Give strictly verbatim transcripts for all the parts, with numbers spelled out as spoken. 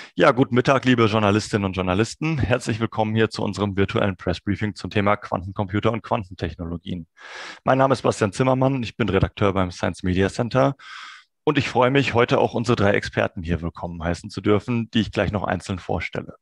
Ja, guten Mittag, liebe Journalistinnen und Journalisten. Herzlich willkommen hier zu unserem virtuellen Pressbriefing zum Thema Quantencomputer und Quantentechnologien. Mein Name ist Bastian Zimmermann, ich bin Redakteur beim Science Media Center und ich freue mich, heute auch unsere drei Experten hier willkommen heißen zu dürfen, die ich gleich noch einzeln vorstelle.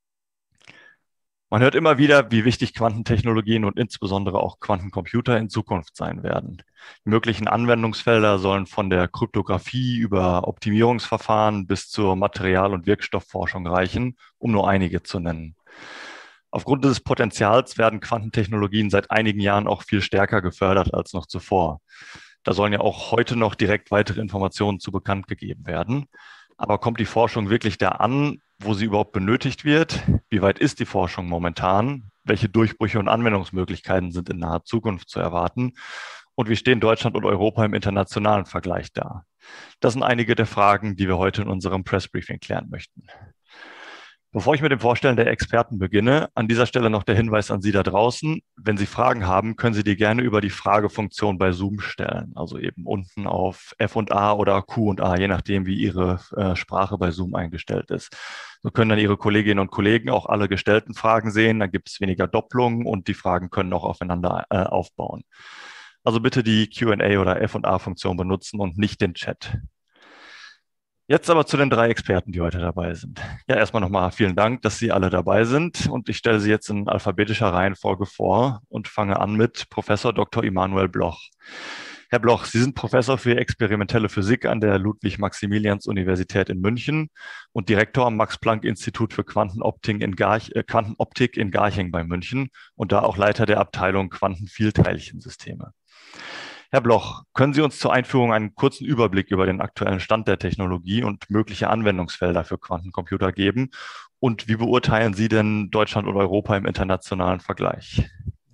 Man hört immer wieder, wie wichtig Quantentechnologien und insbesondere auch Quantencomputer in Zukunft sein werden. Die möglichen Anwendungsfelder sollen von der Kryptographie über Optimierungsverfahren bis zur Material- und Wirkstoffforschung reichen, um nur einige zu nennen. Aufgrund dieses Potenzials werden Quantentechnologien seit einigen Jahren auch viel stärker gefördert als noch zuvor. Da sollen ja auch heute noch direkt weitere Informationen zu bekannt gegeben werden. Aber kommt die Forschung wirklich da an, wo sie überhaupt benötigt wird? Wie weit ist die Forschung momentan? Welche Durchbrüche und Anwendungsmöglichkeiten sind in naher Zukunft zu erwarten? Und wie stehen Deutschland und Europa im internationalen Vergleich da? Das sind einige der Fragen, die wir heute in unserem Pressbriefing klären möchten. Bevor ich mit dem Vorstellen der Experten beginne, an dieser Stelle noch der Hinweis an Sie da draußen. Wenn Sie Fragen haben, können Sie die gerne über die Fragefunktion bei Zoom stellen. Also eben unten auf F und A oder Q und A, je nachdem, wie Ihre äh, Sprache bei Zoom eingestellt ist. So können dann Ihre Kolleginnen und Kollegen auch alle gestellten Fragen sehen. Dann gibt es weniger Doppelungen und die Fragen können auch aufeinander äh, aufbauen. Also bitte die Q und A oder F und A-Funktion benutzen und nicht den Chat. Jetzt aber zu den drei Experten, die heute dabei sind. Ja, erstmal nochmal vielen Dank, dass Sie alle dabei sind und ich stelle Sie jetzt in alphabetischer Reihenfolge vor und fange an mit Professor Doktor Immanuel Bloch. Herr Bloch, Sie sind Professor für experimentelle Physik an der Ludwig-Maximilians-Universität in München und Direktor am Max-Planck-Institut für Quantenoptik in, Garch äh, Quantenoptik in Garching bei München und da auch Leiter der Abteilung Quantenvielteilchensysteme. Herr Bloch, können Sie uns zur Einführung einen kurzen Überblick über den aktuellen Stand der Technologie und mögliche Anwendungsfelder für Quantencomputer geben? Und wie beurteilen Sie denn Deutschland und Europa im internationalen Vergleich?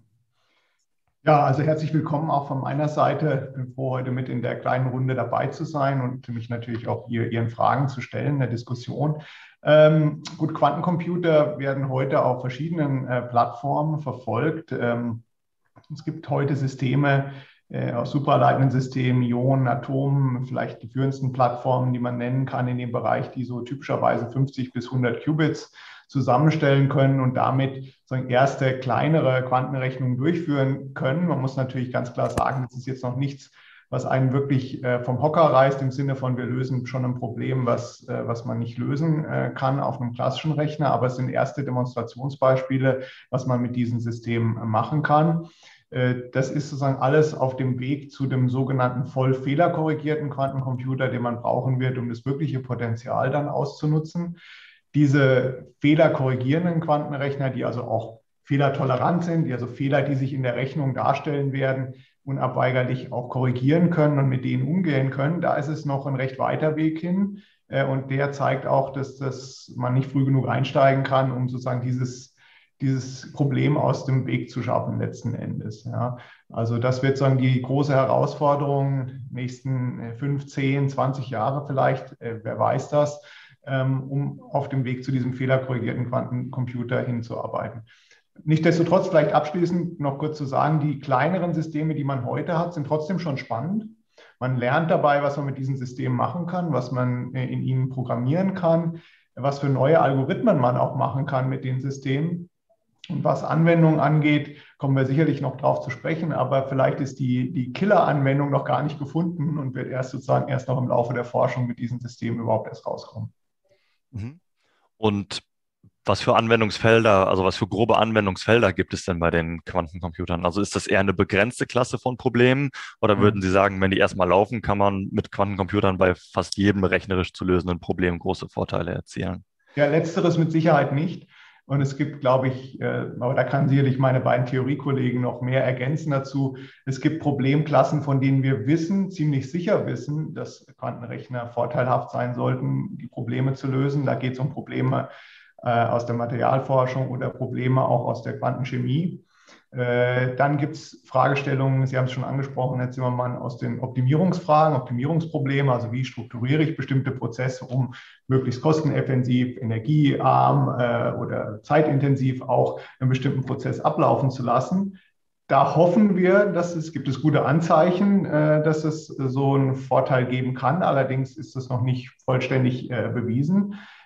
Ja, also herzlich willkommen auch von meiner Seite. Ich bin froh, heute mit in der kleinen Runde dabei zu sein und mich natürlich auch hier Ihren Fragen zu stellen in der Diskussion. Ähm, gut, Quantencomputer werden heute auf verschiedenen äh, Plattformen verfolgt. Ähm, es gibt heute Systeme äh, aus superleitenden Systemen, Ionen, Atomen, vielleicht die führendsten Plattformen, die man nennen kann in dem Bereich, die so typischerweise fünfzig bis hundert Qubits zusammenstellen können und damit sagen, erste kleinere Quantenrechnungen durchführen können. Man muss natürlich ganz klar sagen, das ist jetzt noch nichts, was einen wirklich äh, vom Hocker reißt, im Sinne von, wir lösen schon ein Problem, was, äh, was man nicht lösen äh, kann auf einem klassischen Rechner, aber es sind erste Demonstrationsbeispiele, was man mit diesen Systemen machen kann. Das ist sozusagen alles auf dem Weg zu dem sogenannten voll fehlerkorrigierten Quantencomputer, den man brauchen wird, um das wirkliche Potenzial dann auszunutzen. Diese fehlerkorrigierenden Quantenrechner, die also auch fehlertolerant sind, die also Fehler, die sich in der Rechnung darstellen werden, unabweigerlich auch korrigieren können und mit denen umgehen können, da ist es noch ein recht weiter Weg hin. Und der zeigt auch, dass das man nicht früh genug einsteigen kann, um sozusagen dieses dieses Problem aus dem Weg zu schaffen letzten Endes. Ja. Also das wird sagen die große Herausforderung nächsten fünf, zehn, zwanzig Jahre vielleicht, äh, wer weiß das, ähm, um auf dem Weg zu diesem fehlerkorrigierten Quantencomputer hinzuarbeiten. Nichtsdestotrotz vielleicht abschließend noch kurz zu sagen, die kleineren Systeme, die man heute hat, sind trotzdem schon spannend. Man lernt dabei, was man mit diesen Systemen machen kann, was man in ihnen programmieren kann, was für neue Algorithmen man auch machen kann mit den Systemen. Und was Anwendungen angeht, kommen wir sicherlich noch drauf zu sprechen, aber vielleicht ist die, die Killer-Anwendung noch gar nicht gefunden und wird erst sozusagen erst noch im Laufe der Forschung mit diesen Systemen überhaupt erst rauskommen. Und was für Anwendungsfelder, also was für grobe Anwendungsfelder gibt es denn bei den Quantencomputern? Also ist das eher eine begrenzte Klasse von Problemen oder Mhm. würden Sie sagen, wenn die erstmal laufen, kann man mit Quantencomputern bei fast jedem rechnerisch zu lösenden Problem große Vorteile erzielen? Ja, letzteres mit Sicherheit nicht. Und es gibt, glaube ich, äh, aber da kann sicherlich meine beiden Theoriekollegen noch mehr ergänzen dazu. Es gibt Problemklassen, von denen wir wissen, ziemlich sicher wissen, dass Quantenrechner vorteilhaft sein sollten, die Probleme zu lösen. Da geht es um Probleme äh, aus der Materialforschung oder Probleme auch aus der Quantenchemie. Äh, dann gibt es Fragestellungen, Sie haben es schon angesprochen, Herr Zimmermann, aus den Optimierungsfragen, Optimierungsprobleme, also wie strukturiere ich bestimmte Prozesse, um möglichst kosteneffektiv, energiearm äh, oder zeitintensiv auch einen bestimmten Prozess ablaufen zu lassen. Da hoffen wir, dass es gibt es gute Anzeichen, äh, dass es so einen Vorteil geben kann. Allerdings ist das noch nicht vollständig äh, bewiesen.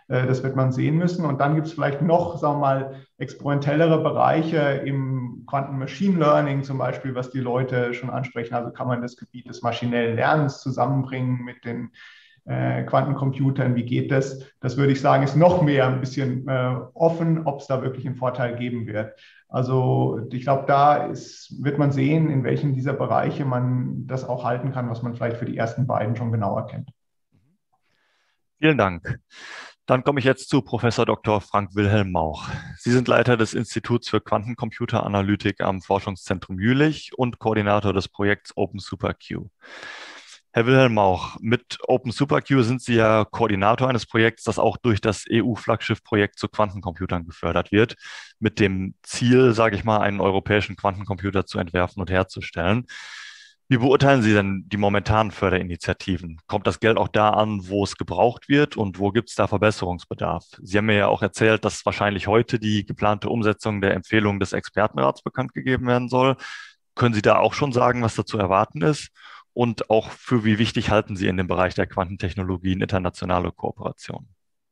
Äh, das wird man sehen müssen. Und dann gibt es vielleicht noch, sagen wir mal, experimentellere Bereiche im Quanten Machine Learning zum Beispiel, was die Leute schon ansprechen. Also kann man das Gebiet des maschinellen Lernens zusammenbringen mit den äh, Quantencomputern, wie geht das? Das würde ich sagen, ist noch mehr ein bisschen äh, offen, ob es da wirklich einen Vorteil geben wird. Also ich glaube, da ist, wird man sehen, in welchen dieser Bereiche man das auch halten kann, was man vielleicht für die ersten beiden schon genauer kennt. Vielen Dank. Dann komme ich jetzt zu Professor Doktor Frank Wilhelm Mauch. Sie sind Leiter des Instituts für Quantencomputeranalytik am Forschungszentrum Jülich und Koordinator des Projekts Open SuperQ. Herr Wilhelm Mauch, mit Open SuperQ sind Sie ja Koordinator eines Projekts, das auch durch das E U-Flaggschiff-Projekt zu Quantencomputern gefördert wird, mit dem Ziel, sage ich mal, einen europäischen Quantencomputer zu entwerfen und herzustellen. Wie beurteilen Sie denn die momentanen Förderinitiativen? Kommt das Geld auch da an, wo es gebraucht wird und wo gibt es da Verbesserungsbedarf? Sie haben mir ja auch erzählt, dass wahrscheinlich heute die geplante Umsetzung der Empfehlung des Expertenrats bekannt gegeben werden soll. Können Sie da auch schon sagen, was da zu erwarten ist? Und auch für wie wichtig halten Sie in dem Bereich der Quantentechnologien internationale Kooperation?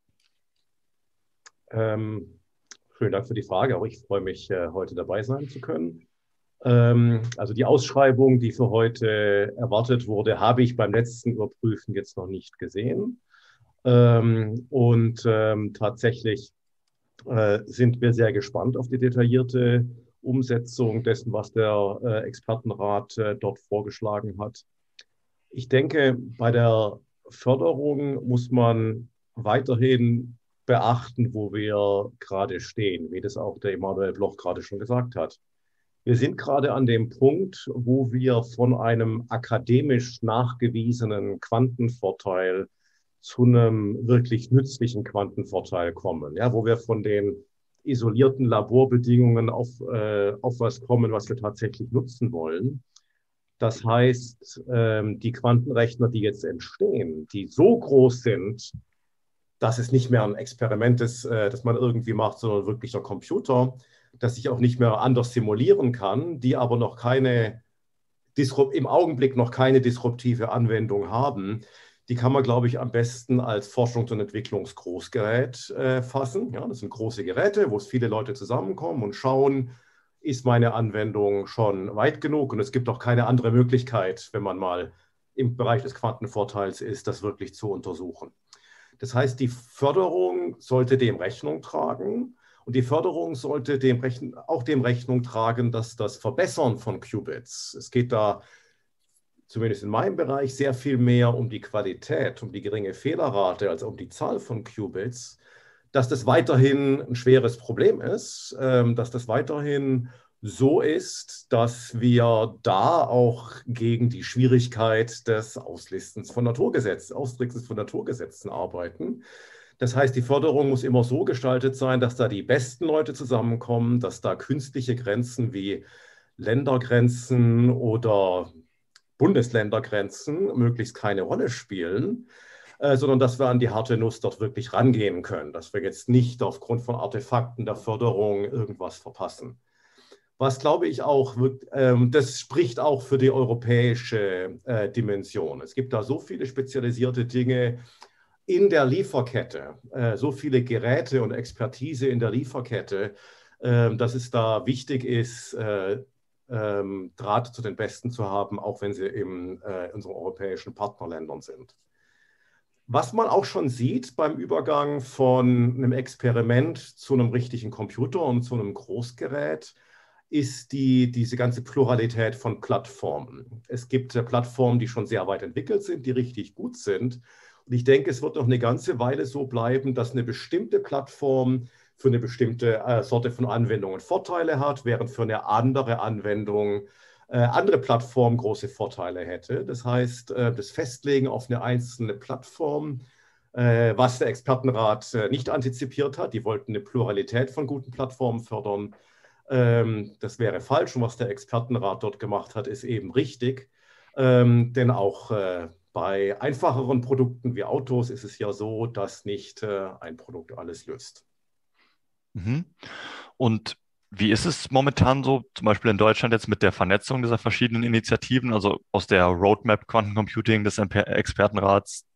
Ähm, vielen Dank für die Frage. Auch ich freue mich, äh, heute dabei sein zu können. Ähm, also die Ausschreibung, die für heute erwartet wurde, habe ich beim letzten Überprüfen jetzt noch nicht gesehen. Ähm, und ähm, tatsächlich äh, sind wir sehr gespannt auf die detaillierte Umsetzung dessen, was der äh, Expertenrat äh, dort vorgeschlagen hat. Ich denke, bei der Förderung muss man weiterhin beachten, wo wir gerade stehen, wie das auch der Emanuel Bloch gerade schon gesagt hat. Wir sind gerade an dem Punkt, wo wir von einem akademisch nachgewiesenen Quantenvorteil zu einem wirklich nützlichen Quantenvorteil kommen, ja, wo wir von den isolierten Laborbedingungen auf, äh, auf was kommen, was wir tatsächlich nutzen wollen. Das heißt, ähm, die Quantenrechner, die jetzt entstehen, die so groß sind, dass es nicht mehr ein Experiment ist, äh, das man irgendwie macht, sondern wirklich ein Computer, das sich auch nicht mehr anders simulieren kann, die aber noch keine, im Augenblick noch keine disruptive Anwendung haben, die kann man, glaube ich, am besten als Forschungs- und Entwicklungsgroßgerät äh, fassen. Ja, das sind große Geräte, wo es viele Leute zusammenkommen und schauen, ist meine Anwendung schon weit genug? Und es gibt auch keine andere Möglichkeit, wenn man mal im Bereich des Quantenvorteils ist, das wirklich zu untersuchen. Das heißt, die Förderung sollte dem Rechnung tragen. Und die Förderung sollte dem Rechn- auch dem Rechnung tragen, dass das Verbessern von Qubits, es geht da zumindest in meinem Bereich sehr viel mehr um die Qualität, um die geringe Fehlerrate als um die Zahl von Qubits, dass das weiterhin ein schweres Problem ist, ähm, dass das weiterhin so ist, dass wir da auch gegen die Schwierigkeit des Auslistens von Naturgesetzen, Austricksens von Naturgesetzen arbeiten. Das heißt, die Förderung muss immer so gestaltet sein, dass da die besten Leute zusammenkommen, dass da künstliche Grenzen wie Ländergrenzen oder Bundesländergrenzen möglichst keine Rolle spielen, äh, sondern dass wir an die harte Nuss dort wirklich rangehen können, dass wir jetzt nicht aufgrund von Artefakten der Förderung irgendwas verpassen. Was glaube ich auch, ähm, das spricht auch für die europäische äh, Dimension. Es gibt da so viele spezialisierte Dinge in der Lieferkette, äh, so viele Geräte und Expertise in der Lieferkette, äh, dass es da wichtig ist, äh, ähm, Draht zu den Besten zu haben, auch wenn sie in äh, unseren europäischen Partnerländern sind. Was man auch schon sieht beim Übergang von einem Experiment zu einem richtigen Computer und zu einem Großgerät, ist die, diese ganze Pluralität von Plattformen. Es gibt äh, Plattformen, die schon sehr weit entwickelt sind, die richtig gut sind. Und ich denke, es wird noch eine ganze Weile so bleiben, dass eine bestimmte Plattform für eine bestimmte äh, Sorte von Anwendungen Vorteile hat, während für eine andere Anwendung äh, andere Plattform große Vorteile hätte. Das heißt, äh, das Festlegen auf eine einzelne Plattform, äh, was der Expertenrat äh, nicht antizipiert hat, die wollten eine Pluralität von guten Plattformen fördern. Ähm, das wäre falsch und was der Expertenrat dort gemacht hat, ist eben richtig. Ähm, denn auch äh, bei einfacheren Produkten wie Autos ist es ja so, dass nicht äh, ein Produkt alles löst. Mhm. Und wie ist es momentan so, zum Beispiel in Deutschland jetzt mit der Vernetzung dieser verschiedenen Initiativen, also aus der Roadmap Quantencomputing des Expertenrats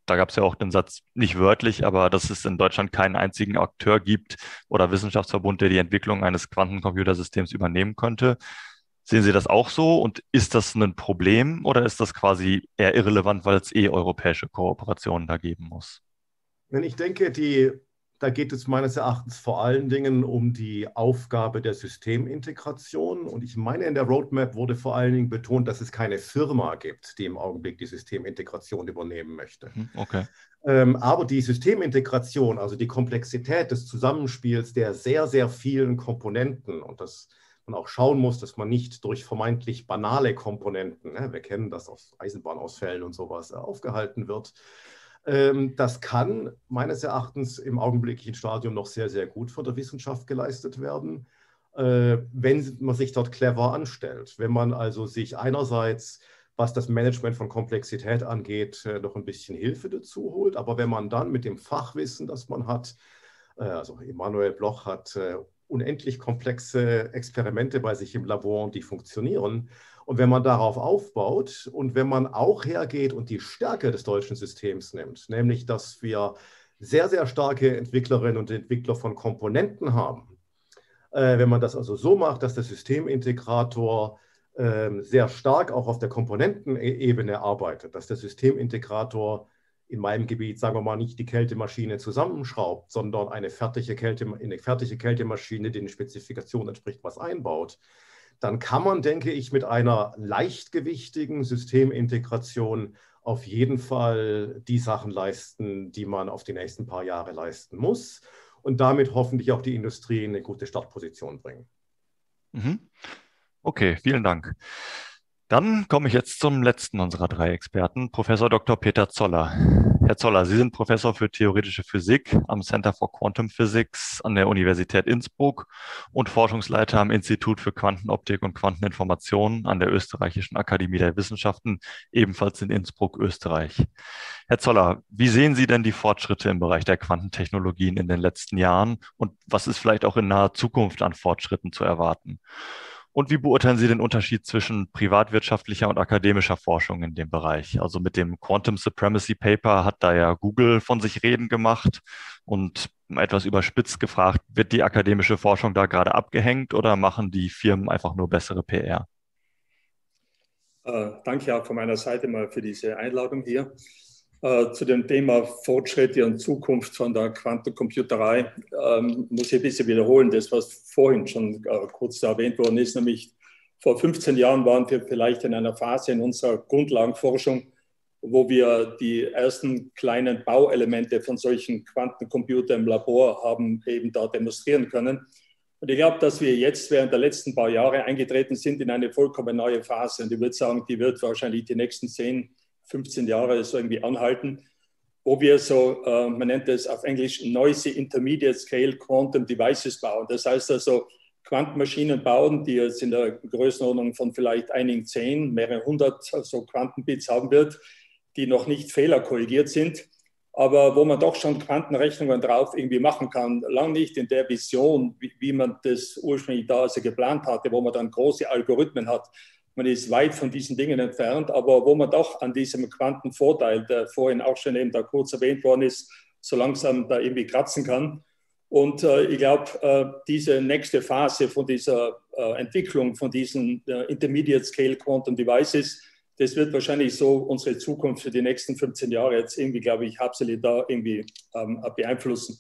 da gab es ja auch den Satz, nicht wörtlich, aber dass es in Deutschland keinen einzigen Akteur gibt oder Wissenschaftsverbund, der die Entwicklung eines Quantencomputersystems übernehmen könnte. Sehen Sie das auch so und ist das ein Problem oder ist das quasi eher irrelevant, weil es eh europäische Kooperationen da geben muss? Ich denke, die, da geht es meines Erachtens vor allen Dingen um die Aufgabe der Systemintegration. Und ich meine, in der Roadmap wurde vor allen Dingen betont, dass es keine Firma gibt, die im Augenblick die Systemintegration übernehmen möchte. Okay. Ähm, aber die Systemintegration, also die Komplexität des Zusammenspiels der sehr, sehr vielen Komponenten und das man auch schauen muss, dass man nicht durch vermeintlich banale Komponenten, ne, wir kennen das aus Eisenbahnausfällen und sowas, aufgehalten wird. Ähm, das kann meines Erachtens im augenblicklichen Stadium noch sehr, sehr gut von der Wissenschaft geleistet werden, äh, wenn man sich dort clever anstellt. Wenn man also sich einerseits, was das Management von Komplexität angeht, äh, noch ein bisschen Hilfe dazu holt, aber wenn man dann mit dem Fachwissen, das man hat, äh, also Emanuel Bloch hat äh, unendlich komplexe Experimente bei sich im Labor, die funktionieren. Und wenn man darauf aufbaut und wenn man auch hergeht und die Stärke des deutschen Systems nimmt, nämlich dass wir sehr, sehr starke Entwicklerinnen und Entwickler von Komponenten haben, äh, wenn man das also so macht, dass der Systemintegrator äh, sehr stark auch auf der Komponentenebene arbeitet, dass der Systemintegrator in meinem Gebiet, sagen wir mal, nicht die Kältemaschine zusammenschraubt, sondern eine fertige, Kälte, eine fertige Kältemaschine, die den Spezifikationen entspricht, was einbaut, dann kann man, denke ich, mit einer leichtgewichtigen Systemintegration auf jeden Fall die Sachen leisten, die man auf die nächsten paar Jahre leisten muss und damit hoffentlich auch die Industrie in eine gute Startposition bringen. Okay, vielen Dank. Dann komme ich jetzt zum letzten unserer drei Experten, Professor Doktor Peter Zoller. Herr Zoller, Sie sind Professor für theoretische Physik am Center for Quantum Physics an der Universität Innsbruck und Forschungsleiter am Institut für Quantenoptik und Quanteninformation an der Österreichischen Akademie der Wissenschaften, ebenfalls in Innsbruck, Österreich. Herr Zoller, wie sehen Sie denn die Fortschritte im Bereich der Quantentechnologien in den letzten Jahren und was ist vielleicht auch in naher Zukunft an Fortschritten zu erwarten? Und wie beurteilen Sie den Unterschied zwischen privatwirtschaftlicher und akademischer Forschung in dem Bereich? Also mit dem Quantum Supremacy Paper hat da ja Google von sich reden gemacht und etwas überspitzt gefragt, wird die akademische Forschung da gerade abgehängt oder machen die Firmen einfach nur bessere P R? Äh, danke auch von meiner Seite mal für diese Einladung hier. Äh, zu dem Thema Fortschritte und Zukunft von der Quantencomputerei ähm, muss ich ein bisschen wiederholen, das, was vorhin schon äh, kurz erwähnt worden ist, nämlich vor fünfzehn Jahren waren wir vielleicht in einer Phase in unserer Grundlagenforschung, wo wir die ersten kleinen Bauelemente von solchen Quantencomputern im Labor haben eben da demonstrieren können. Und ich glaube, dass wir jetzt während der letzten paar Jahre eingetreten sind in eine vollkommen neue Phase. Und ich würde sagen, die wird wahrscheinlich die nächsten zehn, fünfzehn Jahre so irgendwie anhalten, wo wir so, äh, man nennt es auf Englisch Noisy Intermediate Scale Quantum Devices bauen. Das heißt also Quantenmaschinen bauen, die jetzt in der Größenordnung von vielleicht einigen zehn, mehrere hundert so Quantenbits haben wird, die noch nicht fehlerkorrigiert sind, aber wo man doch schon Quantenrechnungen drauf irgendwie machen kann. Lang nicht in der Vision, wie, wie man das ursprünglich da also geplant hatte, wo man dann große Algorithmen hat. Man ist weit von diesen Dingen entfernt, aber wo man doch an diesem Quantenvorteil, der vorhin auch schon eben da kurz erwähnt worden ist, so langsam da irgendwie kratzen kann. Und äh, ich glaube, äh, diese nächste Phase von dieser äh, Entwicklung von diesen äh, Intermediate Scale Quantum Devices, das wird wahrscheinlich so unsere Zukunft für die nächsten fünfzehn Jahre jetzt irgendwie, glaube ich, hauptsächlich da irgendwie ähm, beeinflussen.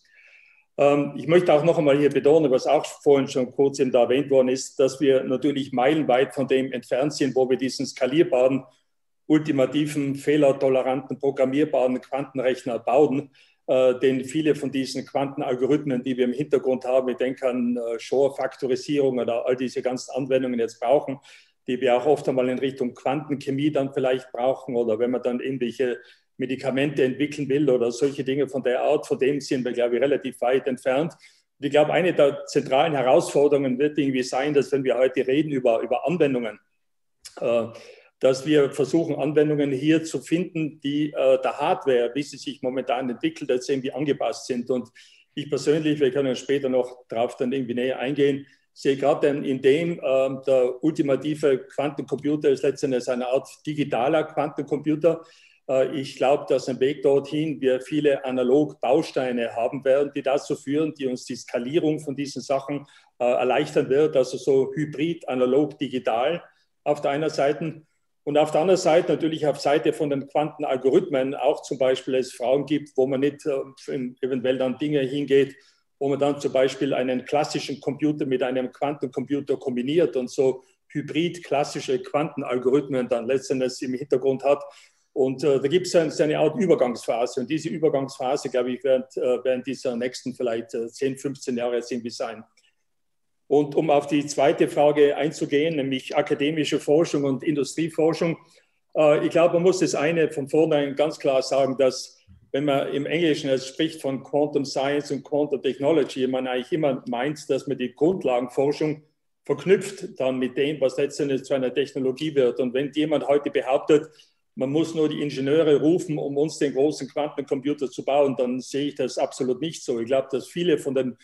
Ich möchte auch noch einmal hier betonen, was auch vorhin schon kurz eben da erwähnt worden ist, dass wir natürlich meilenweit von dem entfernt sind, wo wir diesen skalierbaren, ultimativen, fehlertoleranten, programmierbaren Quantenrechner bauen, äh, den viele von diesen Quantenalgorithmen, die wir im Hintergrund haben, ich denke an äh, Shor-Faktorisierung oder all diese ganzen Anwendungen jetzt brauchen, die wir auch oft einmal in Richtung Quantenchemie dann vielleicht brauchen oder wenn man dann irgendwelche Medikamente entwickeln will oder solche Dinge von der Art, von dem sind wir, glaube ich, relativ weit entfernt. Und ich glaube, eine der zentralen Herausforderungen wird irgendwie sein, dass wenn wir heute reden über, über Anwendungen, äh, dass wir versuchen, Anwendungen hier zu finden, die äh, der Hardware, wie sie sich momentan entwickelt, jetzt irgendwie angepasst sind. Und ich persönlich, wir können später noch darauf dann irgendwie näher eingehen, sehe gerade in dem, äh, der ultimative Quantencomputer ist letztendlich eine Art digitaler Quantencomputer, Ich glaube, dass am Weg dorthin wir viele Analog-Bausteine haben werden, die dazu führen, die uns die Skalierung von diesen Sachen erleichtern wird. Also so Hybrid, analog, digital auf der einen Seite. Und auf der anderen Seite natürlich auf Seite von den Quantenalgorithmen auch zum Beispiel es Fragen gibt, wo man nicht eventuell dann Dinge hingeht, wo man dann zum Beispiel einen klassischen Computer mit einem Quantencomputer kombiniert und so hybrid klassische Quantenalgorithmen dann letztendlich im Hintergrund hat. Und äh, da gibt es eine, eine Art Übergangsphase. Und diese Übergangsphase, glaube ich, wird äh, während dieser nächsten vielleicht äh, zehn, fünfzehn Jahre jetzt irgendwie sein. Und um auf die zweite Frage einzugehen, nämlich akademische Forschung und Industrieforschung. Äh, ich glaube, man muss das eine von vornherein ganz klar sagen, dass, wenn man im Englischen jetzt spricht von Quantum Science und Quantum Technology, man eigentlich immer meint, dass man die Grundlagenforschung verknüpft dann mit dem, was letztendlich zu einer Technologie wird. Und wenn jemand heute behauptet, man muss nur die Ingenieure rufen, um uns den großen Quantencomputer zu bauen, dann sehe ich das absolut nicht so. Ich glaube, dass viele von den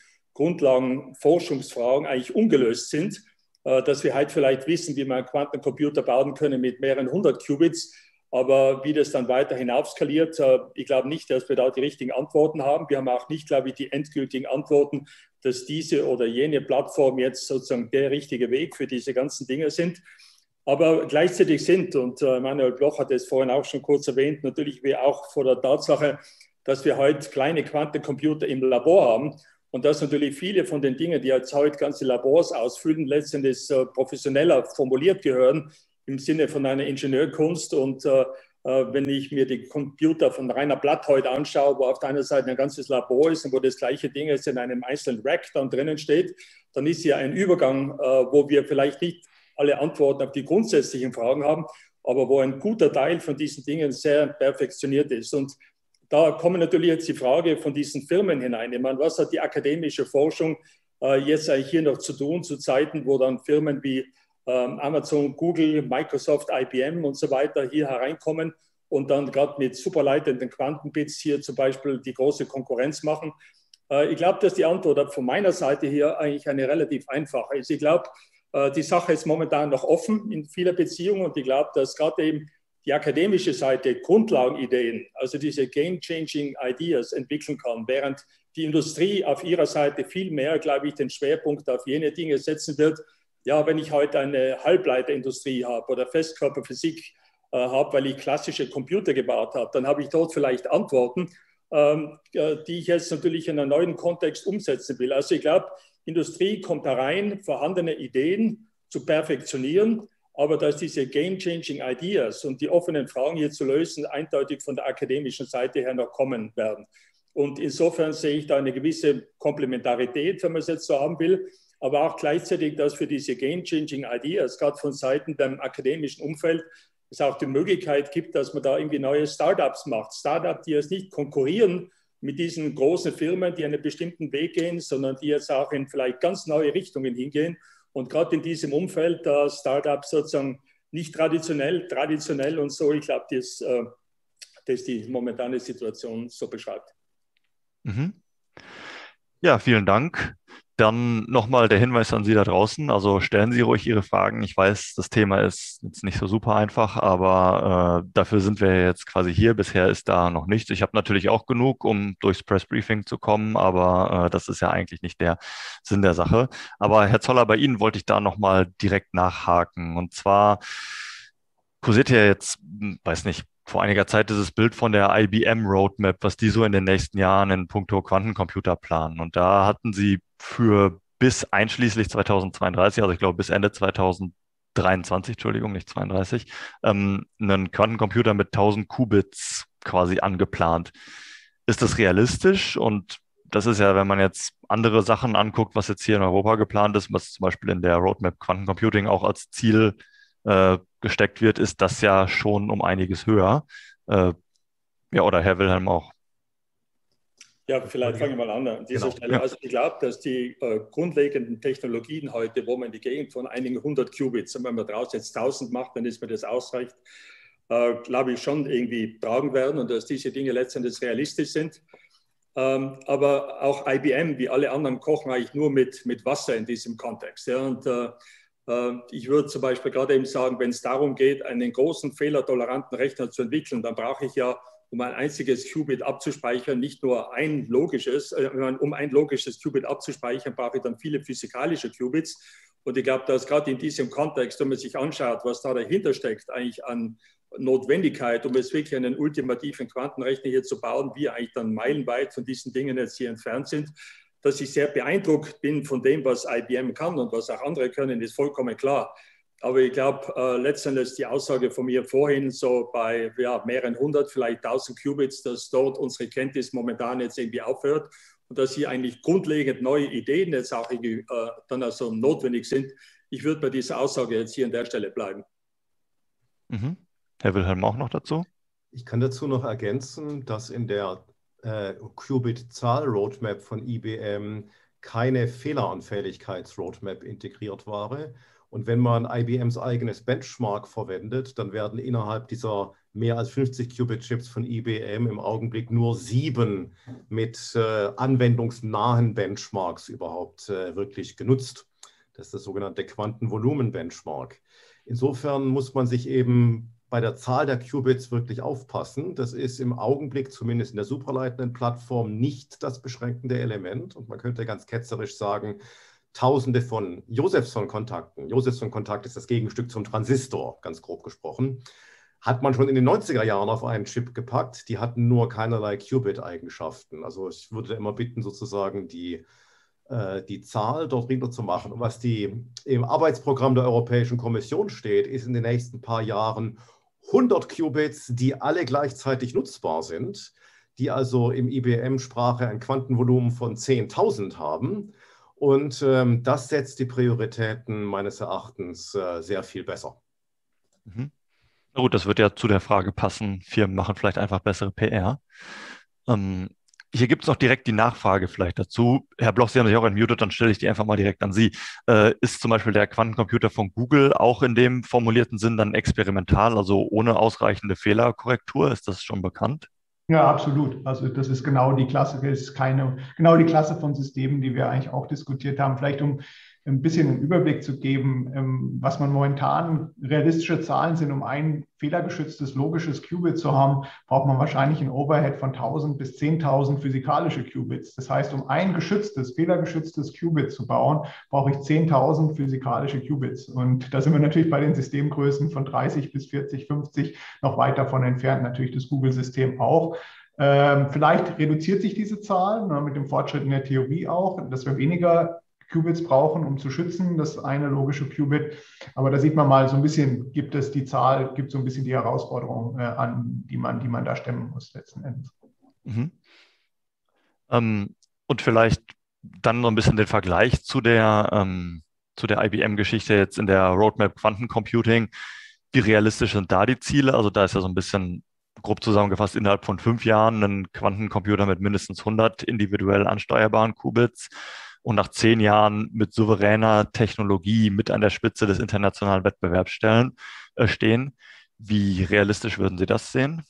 Grundlagenforschungsfragen eigentlich ungelöst sind, dass wir halt vielleicht wissen, wie man einen Quantencomputer bauen können mit mehreren hundert Qubits, aber wie das dann weiter hinaufskaliert, ich glaube nicht, dass wir da die richtigen Antworten haben. Wir haben auch nicht, glaube ich, die endgültigen Antworten, dass diese oder jene Plattform jetzt sozusagen der richtige Weg für diese ganzen Dinge sind. Aber gleichzeitig sind, und äh, Manuel Bloch hat es vorhin auch schon kurz erwähnt, natürlich wir auch vor der Tatsache, dass wir heute kleine Quantencomputer im Labor haben und dass natürlich viele von den Dingen, die jetzt heute ganze Labors ausfüllen, letztendlich äh, professioneller formuliert gehören im Sinne von einer Ingenieurkunst. Und äh, äh, wenn ich mir die Computer von Rainer Blatt heute anschaue, wo auf der einen Seite ein ganzes Labor ist und wo das gleiche Ding jetzt in einem einzelnen Rack dann drinnen steht, dann ist hier ein Übergang, äh, wo wir vielleicht nicht alle Antworten auf die grundsätzlichen Fragen haben, aber wo ein guter Teil von diesen Dingen sehr perfektioniert ist. Und da kommen natürlich jetzt die Frage von diesen Firmen hinein. Ich meine, was hat die akademische Forschung äh, jetzt eigentlich hier noch zu tun, zu Zeiten, wo dann Firmen wie ähm, Amazon, Google, Microsoft, I B M und so weiter hier hereinkommen und dann gerade mit superleitenden Quantenbits hier zum Beispiel die große Konkurrenz machen. Äh, ich glaube, dass die Antwort von meiner Seite hier eigentlich eine relativ einfache ist. Ich glaube, die Sache ist momentan noch offen in vieler Beziehungen und ich glaube, dass gerade eben die akademische Seite Grundlagenideen, also diese game-changing Ideas entwickeln kann, während die Industrie auf ihrer Seite viel mehr, glaube ich, den Schwerpunkt auf jene Dinge setzen wird. Ja, wenn ich heute eine Halbleiterindustrie habe oder Festkörperphysik äh, habe, weil ich klassische Computer gebaut habe, dann habe ich dort vielleicht Antworten, ähm, die ich jetzt natürlich in einem neuen Kontext umsetzen will. Also ich glaube, Industrie kommt herein, vorhandene Ideen zu perfektionieren, aber dass diese game-changing Ideas und die offenen Fragen hier zu lösen, eindeutig von der akademischen Seite her noch kommen werden. Und insofern sehe ich da eine gewisse Komplementarität, wenn man es jetzt so haben will, aber auch gleichzeitig, dass für diese game-changing Ideas, gerade von Seiten dem akademischen Umfeld, es auch die Möglichkeit gibt, dass man da irgendwie neue Startups macht. Startups, die jetzt nicht konkurrieren mit diesen großen Firmen, die einen bestimmten Weg gehen, sondern die jetzt auch in vielleicht ganz neue Richtungen hingehen. Und gerade in diesem Umfeld, da Startups sozusagen nicht traditionell, traditionell und so, ich glaube, das, äh, das die momentane Situation so beschreibt. Mhm. Ja, vielen Dank. Dann nochmal der Hinweis an Sie da draußen. Also stellen Sie ruhig Ihre Fragen. Ich weiß, das Thema ist jetzt nicht so super einfach, aber äh, dafür sind wir jetzt quasi hier. Bisher ist da noch nichts. Ich habe natürlich auch genug, um durchs Pressbriefing zu kommen, aber äh, das ist ja eigentlich nicht der Sinn der Sache. Aber Herr Zoller, bei Ihnen wollte ich da nochmal direkt nachhaken. Und zwar kursiert ja jetzt, weiß nicht, vor einiger Zeit dieses Bild von der I B M Roadmap, was die so in den nächsten Jahren in puncto Quantencomputer planen. Und da hatten sie für bis einschließlich zweitausendzweiunddreißig, also ich glaube bis Ende zweitausenddreiundzwanzig, Entschuldigung, nicht zweiunddreißig, ähm, einen Quantencomputer mit tausend Qubits quasi angeplant. Ist das realistisch? Und das ist ja, wenn man jetzt andere Sachen anguckt, was jetzt hier in Europa geplant ist, was zum Beispiel in der Roadmap Quantencomputing auch als Ziel äh, gesteckt wird, ist das ja schon um einiges höher. Äh, ja, oder Herr Wilhelm auch. Ja, vielleicht fange ich mal an an dieser Genau. Stelle. Ja. Also ich glaube, dass die äh, grundlegenden Technologien heute, wo man in die Gegend von einigen hundert Qubits, und wenn man daraus jetzt tausend macht, dann ist mir das ausreicht, äh, glaube ich schon irgendwie tragen werden und dass diese Dinge letztendlich realistisch sind. Ähm, aber auch I B M, wie alle anderen, kochen eigentlich nur mit, mit Wasser in diesem Kontext. Ja, und äh, Ich würde zum Beispiel gerade eben sagen, wenn es darum geht, einen großen fehlertoleranten Rechner zu entwickeln, dann brauche ich ja, um ein einziges Qubit abzuspeichern, nicht nur ein logisches, äh, um ein logisches Qubit abzuspeichern, brauche ich dann viele physikalische Qubits. Und ich glaube, dass gerade in diesem Kontext, wenn man sich anschaut, was da dahinter steckt, eigentlich an Notwendigkeit, um jetzt wirklich einen ultimativen Quantenrechner hier zu bauen, wir eigentlich dann meilenweit von diesen Dingen jetzt hier entfernt sind, dass ich sehr beeindruckt bin von dem, was I B M kann und was auch andere können, ist vollkommen klar. Aber ich glaube, äh, letztendlich die Aussage von mir vorhin, so bei ja, mehreren hundert, vielleicht tausend Qubits, dass dort unsere Kenntnis momentan jetzt irgendwie aufhört und dass hier eigentlich grundlegend neue Ideen jetzt auch äh, dann also notwendig sind. Ich würde bei dieser Aussage jetzt hier an der Stelle bleiben. Mhm. Herr Wilhelm auch noch dazu? Ich kann dazu noch ergänzen, dass in der äh, Qubit-Zahl-Roadmap von I B M keine Fehleranfälligkeits-Roadmap integriert war. Und wenn man I B Ms eigenes Benchmark verwendet, dann werden innerhalb dieser mehr als fünfzig Qubit-Chips von I B M im Augenblick nur sieben mit äh, anwendungsnahen Benchmarks überhaupt äh, wirklich genutzt. Das ist das sogenannte Quantenvolumen-Benchmark. Insofern muss man sich eben bei der Zahl der Qubits wirklich aufpassen. Das ist im Augenblick, zumindest in der superleitenden Plattform, nicht das beschränkende Element. Und man könnte ganz ketzerisch sagen, Tausende von Josephson-Kontakten, Josephson-Kontakt ist das Gegenstück zum Transistor, ganz grob gesprochen, hat man schon in den neunziger Jahren auf einen Chip gepackt. Die hatten nur keinerlei Qubit-Eigenschaften. Also ich würde immer bitten, sozusagen die, äh, die Zahl dort runterzumachen. Und was die, im Arbeitsprogramm der Europäischen Kommission steht, ist in den nächsten paar Jahren hundert Qubits, die alle gleichzeitig nutzbar sind, die also im I B M-Sprache ein Quantenvolumen von zehntausend haben. Und ähm, das setzt die Prioritäten meines Erachtens äh, sehr viel besser. Mhm. Na gut, das wird ja zu der Frage passen, Firmen machen vielleicht einfach bessere P R. Ähm, hier gibt es noch direkt die Nachfrage vielleicht dazu. Herr Bloch, Sie haben sich auch entmutet, dann stelle ich die einfach mal direkt an Sie. Äh, ist zum Beispiel der Quantencomputer von Google auch in dem formulierten Sinn dann experimental, also ohne ausreichende Fehlerkorrektur? Ist das schon bekannt? Ja, absolut. Also das ist genau die Klasse, ist keine, genau die Klasse von Systemen, die wir eigentlich auch diskutiert haben. Vielleicht um ein bisschen einen Überblick zu geben, was man momentan realistische Zahlen sind, um ein fehlergeschütztes logisches Qubit zu haben, braucht man wahrscheinlich ein Overhead von tausend bis zehntausend physikalische Qubits. Das heißt, um ein geschütztes, fehlergeschütztes Qubit zu bauen, brauche ich zehntausend physikalische Qubits. Und da sind wir natürlich bei den Systemgrößen von dreißig bis vierzig, fünfzig noch weit davon entfernt, natürlich das Google-System auch. Ähm, vielleicht reduziert sich diese Zahl na, mit dem Fortschritt in der Theorie auch, dass wir weniger Qubits brauchen, um zu schützen, das eine logische Qubit. Aber da sieht man mal so ein bisschen, gibt es die Zahl, gibt so ein bisschen die Herausforderung äh, an, die man, die man da stemmen muss letzten Endes. Mhm. Ähm, und vielleicht dann noch ein bisschen den Vergleich zu der, ähm, zu der I B M-Geschichte jetzt in der Roadmap Quantencomputing. Wie realistisch sind da die Ziele? Also da ist ja so ein bisschen grob zusammengefasst innerhalb von fünf Jahren ein Quantencomputer mit mindestens hundert individuell ansteuerbaren Qubits. Und nach zehn Jahren mit souveräner Technologie mit an der Spitze des internationalen Wettbewerbs stellen, äh, stehen. Wie realistisch würden Sie das sehen?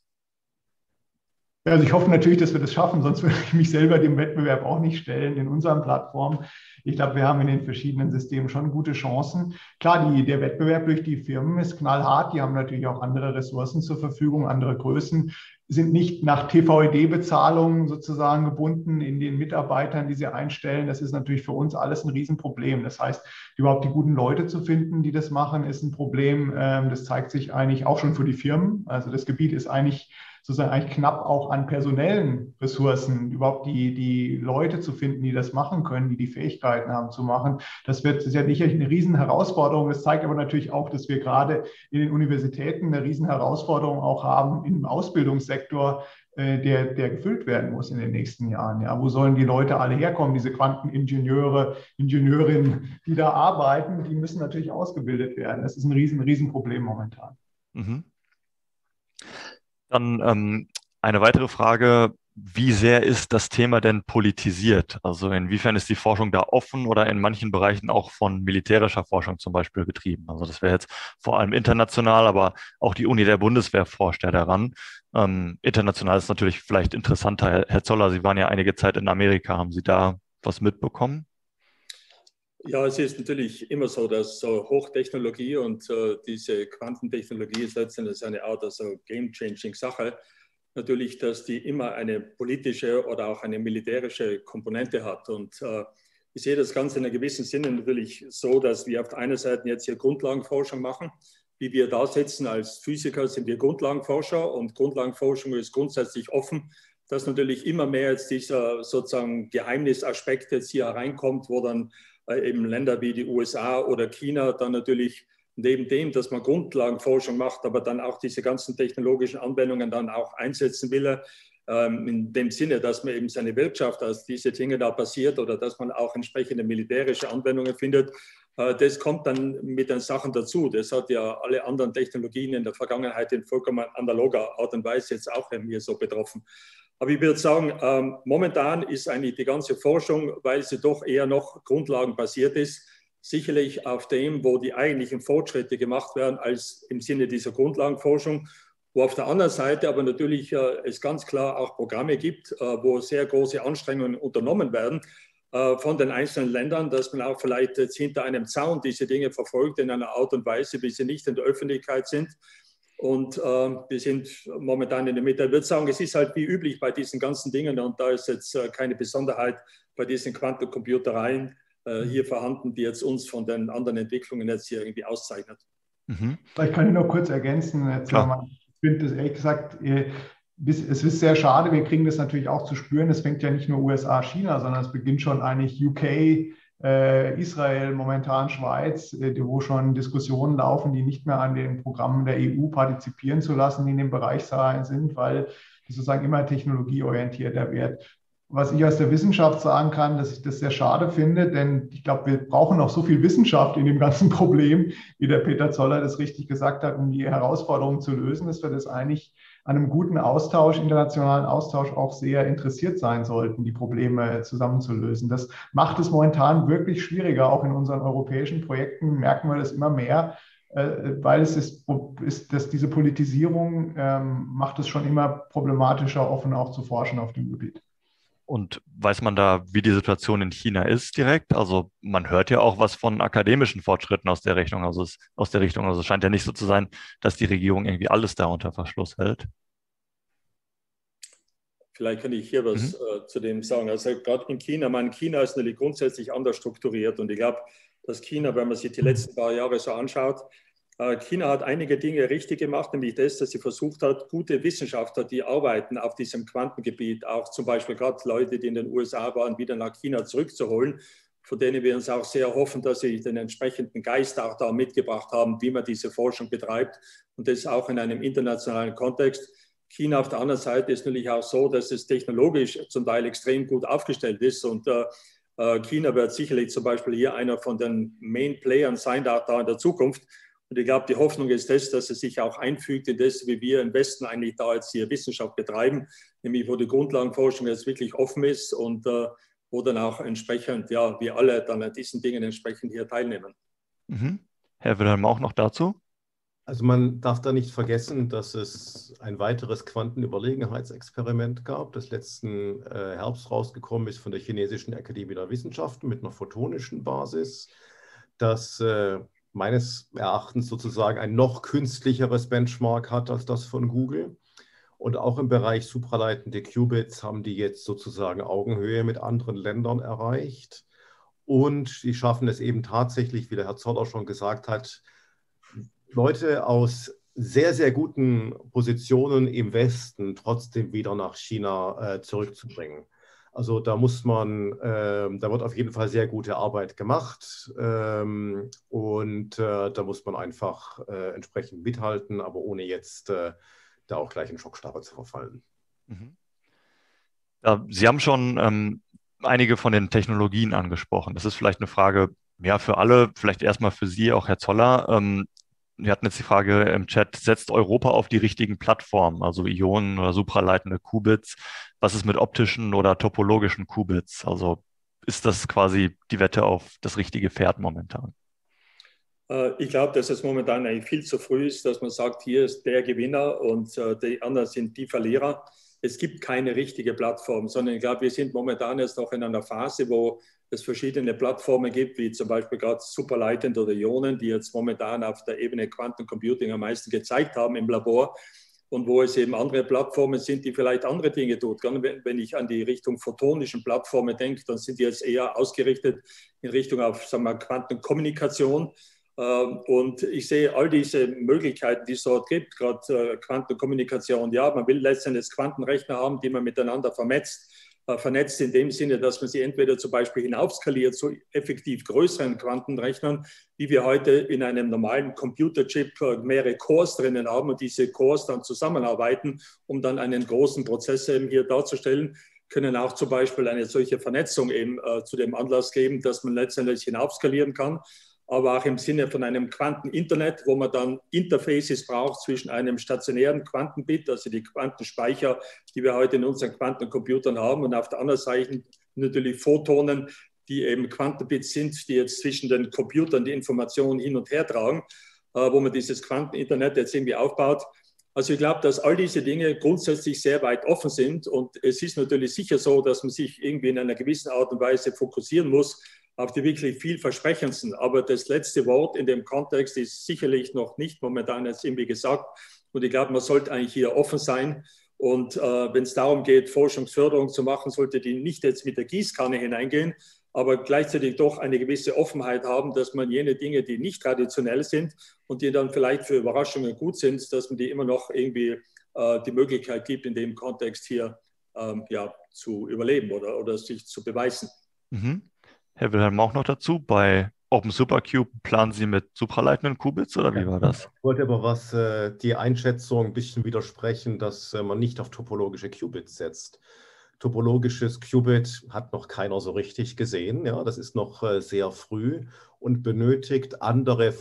Also ich hoffe natürlich, dass wir das schaffen, sonst würde ich mich selber dem Wettbewerb auch nicht stellen in unseren Plattformen. Ich glaube, wir haben in den verschiedenen Systemen schon gute Chancen. Klar, die, der Wettbewerb durch die Firmen ist knallhart. Die haben natürlich auch andere Ressourcen zur Verfügung, andere Größen, sind nicht nach T V E D-Bezahlungen sozusagen gebunden in den Mitarbeitern, die sie einstellen. Das ist natürlich für uns alles ein Riesenproblem. Das heißt, überhaupt die guten Leute zu finden, die das machen, ist ein Problem. Das zeigt sich eigentlich auch schon für die Firmen. Also das Gebiet ist eigentlich sozusagen eigentlich knapp auch an personellen Ressourcen, überhaupt die, die Leute zu finden, die das machen können, die die Fähigkeiten haben zu machen. Das wird das ist ja sicherlich eine riesen Herausforderung. Das zeigt aber natürlich auch, dass wir gerade in den Universitäten eine riesen Herausforderung auch haben im Ausbildungssektor, der, der gefüllt werden muss in den nächsten Jahren. Ja, wo sollen die Leute alle herkommen, diese Quanteningenieure, Ingenieurinnen, die da arbeiten, die müssen natürlich ausgebildet werden. Das ist ein riesen, riesen Problem momentan. Mhm. Dann ähm, eine weitere Frage, wie sehr ist das Thema denn politisiert? Also inwiefern ist die Forschung da offen oder in manchen Bereichen auch von militärischer Forschung zum Beispiel getrieben? Also das wäre jetzt vor allem international, aber auch die Uni der Bundeswehr forscht ja daran. Ähm, international ist natürlich vielleicht interessanter. Herr Zoller, Sie waren ja einige Zeit in Amerika. Haben Sie da was mitbekommen? Ja, es ist natürlich immer so, dass so Hochtechnologie und äh, diese Quantentechnologie ist letztendlich eine Art also game-changing-Sache. Natürlich, dass die immer eine politische oder auch eine militärische Komponente hat. Und äh, ich sehe das Ganze in einem gewissen Sinne natürlich so, dass wir auf der einen Seite jetzt hier Grundlagenforschung machen. Wie wir da sitzen als Physiker, sind wir Grundlagenforscher und Grundlagenforschung ist grundsätzlich offen, dass natürlich immer mehr jetzt dieser sozusagen Geheimnisaspekt jetzt hier hereinkommt, wo dann äh, eben Länder wie die U S A oder China dann natürlich neben dem, dass man Grundlagenforschung macht, aber dann auch diese ganzen technologischen Anwendungen dann auch einsetzen will, ähm, in dem Sinne, dass man eben seine Wirtschaft, als diese Dinge da passiert oder dass man auch entsprechende militärische Anwendungen findet, äh, das kommt dann mit den Sachen dazu. Das hat ja alle anderen Technologien in der Vergangenheit in vollkommen analoger Art und Weise jetzt auch eben hier so betroffen. Aber ich würde sagen, ähm, momentan ist eigentlich die ganze Forschung, weil sie doch eher noch grundlagenbasiert ist, sicherlich auf dem, wo die eigentlichen Fortschritte gemacht werden, als im Sinne dieser Grundlagenforschung, wo auf der anderen Seite aber natürlich äh, es ganz klar auch Programme gibt, äh, wo sehr große Anstrengungen unternommen werden äh, von den einzelnen Ländern, dass man auch vielleicht jetzt hinter einem Zaun diese Dinge verfolgt in einer Art und Weise, wie sie nicht in der Öffentlichkeit sind. Und äh, wir sind momentan in der Mitte. Ich würde sagen, es ist halt wie üblich bei diesen ganzen Dingen und da ist jetzt äh, keine Besonderheit bei diesen Quantencomputereien äh, hier vorhanden, die jetzt uns von den anderen Entwicklungen jetzt hier irgendwie auszeichnet. Mhm. Vielleicht kann ich noch kurz ergänzen. Jetzt mal, ich finde das ehrlich gesagt, es ist sehr schade, wir kriegen das natürlich auch zu spüren. Es fängt ja nicht nur U S A, China, sondern es beginnt schon eigentlich U K, Äh, Israel, momentan Schweiz, äh, wo schon Diskussionen laufen, die nicht mehr an den Programmen der E U partizipieren zu lassen, die in dem Bereich sind, weil das sozusagen immer technologieorientierter wird. Was ich aus der Wissenschaft sagen kann, dass ich das sehr schade finde, denn ich glaube, wir brauchen noch so viel Wissenschaft in dem ganzen Problem, wie der Peter Zoller das richtig gesagt hat, um die Herausforderungen zu lösen, dass wir das eigentlich an einem guten Austausch, internationalen Austausch auch sehr interessiert sein sollten, die Probleme zusammenzulösen. Das macht es momentan wirklich schwieriger. Auch in unseren europäischen Projekten merken wir das immer mehr, weil es ist, ist dass diese Politisierung ähm, macht es schon immer problematischer, offen auch zu forschen auf dem Gebiet. Und weiß man da, wie die Situation in China ist direkt? Also man hört ja auch was von akademischen Fortschritten aus der Richtung, also es, aus der Richtung. Also es scheint ja nicht so zu sein, dass die Regierung irgendwie alles da unter Verschluss hält. Vielleicht kann ich hier was mhm. äh, zu dem sagen. Also gerade in China, mein China ist natürlich grundsätzlich anders strukturiert und ich glaube, dass China, wenn man sich die letzten paar Jahre so anschaut, China hat einige Dinge richtig gemacht, nämlich das, dass sie versucht hat, gute Wissenschaftler, die arbeiten auf diesem Quantengebiet, auch zum Beispiel gerade Leute, die in den U S A waren, wieder nach China zurückzuholen, von denen wir uns auch sehr hoffen, dass sie den entsprechenden Geist auch da mitgebracht haben, wie man diese Forschung betreibt und das auch in einem internationalen Kontext. China auf der anderen Seite ist natürlich auch so, dass es technologisch zum Teil extrem gut aufgestellt ist und äh, China wird sicherlich zum Beispiel hier einer von den Main Playern sein, da, da in der Zukunft. Und ich glaube, die Hoffnung ist das, dass es sich auch einfügt in das, wie wir im Westen eigentlich da jetzt hier Wissenschaft betreiben, nämlich wo die Grundlagenforschung jetzt wirklich offen ist und äh, wo dann auch entsprechend, ja, wir alle dann an diesen Dingen entsprechend hier teilnehmen. Mhm. Herr Wilhelm, auch noch dazu? Also man darf da nicht vergessen, dass es ein weiteres Quantenüberlegenheitsexperiment gab, das letzten äh, Herbst rausgekommen ist von der Chinesischen Akademie der Wissenschaften mit einer photonischen Basis, das äh, meines Erachtens sozusagen ein noch künstlicheres Benchmark hat als das von Google. Und auch im Bereich supraleitende Qubits haben die jetzt sozusagen Augenhöhe mit anderen Ländern erreicht. Und die schaffen es eben tatsächlich, wie der Herr Zoller schon gesagt hat, Leute aus sehr, sehr guten Positionen im Westen trotzdem wieder nach China äh, zurückzubringen. Also da muss man, äh, da wird auf jeden Fall sehr gute Arbeit gemacht ähm, und äh, da muss man einfach äh, entsprechend mithalten, aber ohne jetzt äh, da auch gleich in Schockstarre zu verfallen. Mhm. Ja, Sie haben schon ähm, einige von den Technologien angesprochen. Das ist vielleicht eine Frage, ja, für alle, vielleicht erstmal für Sie, auch Herr Zoller. Ähm, Wir hatten jetzt die Frage im Chat, setzt Europa auf die richtigen Plattformen, also Ionen oder supraleitende Qubits? Was ist mit optischen oder topologischen Qubits? Also ist das quasi die Wette auf das richtige Pferd momentan? Ich glaube, dass es momentan eigentlich viel zu früh ist, dass man sagt, hier ist der Gewinner und die anderen sind die Verlierer. es gibt keine richtige Plattform, sondern ich glaube, wir sind momentan jetzt noch in einer Phase, wo es verschiedene Plattformen gibt, wie zum Beispiel gerade Superleitend oder Ionen, die jetzt momentan auf der Ebene Quantencomputing am meisten gezeigt haben im Labor. Und wo es eben andere Plattformen sind, die vielleicht andere Dinge tun. Wenn ich an die Richtung photonischen Plattformen denke, dann sind die jetzt eher ausgerichtet in Richtung auf, sagen wir, Quantenkommunikation. Und ich sehe all diese Möglichkeiten, die es dort gibt, gerade Quantenkommunikation. Ja, man will letztendlich Quantenrechner haben, die man miteinander vernetzt. Vernetzt in dem Sinne, dass man sie entweder zum Beispiel hinaufskaliert zu effektiv größeren Quantenrechnern, wie wir heute in einem normalen Computerchip mehrere Cores drinnen haben und diese Cores dann zusammenarbeiten, um dann einen großen Prozess eben hier darzustellen, können auch zum Beispiel eine solche Vernetzung eben äh, zu dem Anlass geben, dass man letztendlich hinaufskalieren kann. Aber auch im Sinne von einem Quanteninternet, wo man dann Interfaces braucht zwischen einem stationären Quantenbit, also die Quantenspeicher, die wir heute in unseren Quantencomputern haben, und auf der anderen Seite natürlich Photonen, die eben Quantenbits sind, die jetzt zwischen den Computern die Informationen hin und her tragen, wo man dieses Quanteninternet jetzt irgendwie aufbaut. Also ich glaube, dass all diese Dinge grundsätzlich sehr weit offen sind, und es ist natürlich sicher so, dass man sich irgendwie in einer gewissen Art und Weise fokussieren muss auf die wirklich vielversprechendsten. Aber das letzte Wort in dem Kontext ist sicherlich noch nicht momentan jetzt irgendwie gesagt. Und ich glaube, man sollte eigentlich hier offen sein. Und äh, wenn es darum geht, Forschungsförderung zu machen, sollte die nicht jetzt mit der Gießkanne hineingehen, aber gleichzeitig doch eine gewisse Offenheit haben, dass man jene Dinge, die nicht traditionell sind und die dann vielleicht für Überraschungen gut sind, dass man die immer noch irgendwie äh, die Möglichkeit gibt, in dem Kontext hier ähm, ja, zu überleben oder, oder sich zu beweisen. Mhm. Herr Wilhelm auch noch dazu, bei Open Supercube planen Sie mit supraleitenden Qubits oder wie war das? Ich wollte aber was äh, die Einschätzung ein bisschen widersprechen, dass äh, man nicht auf topologische Qubits setzt. Topologisches Qubit hat noch keiner so richtig gesehen. Ja, das ist noch äh, sehr früh und benötigt andere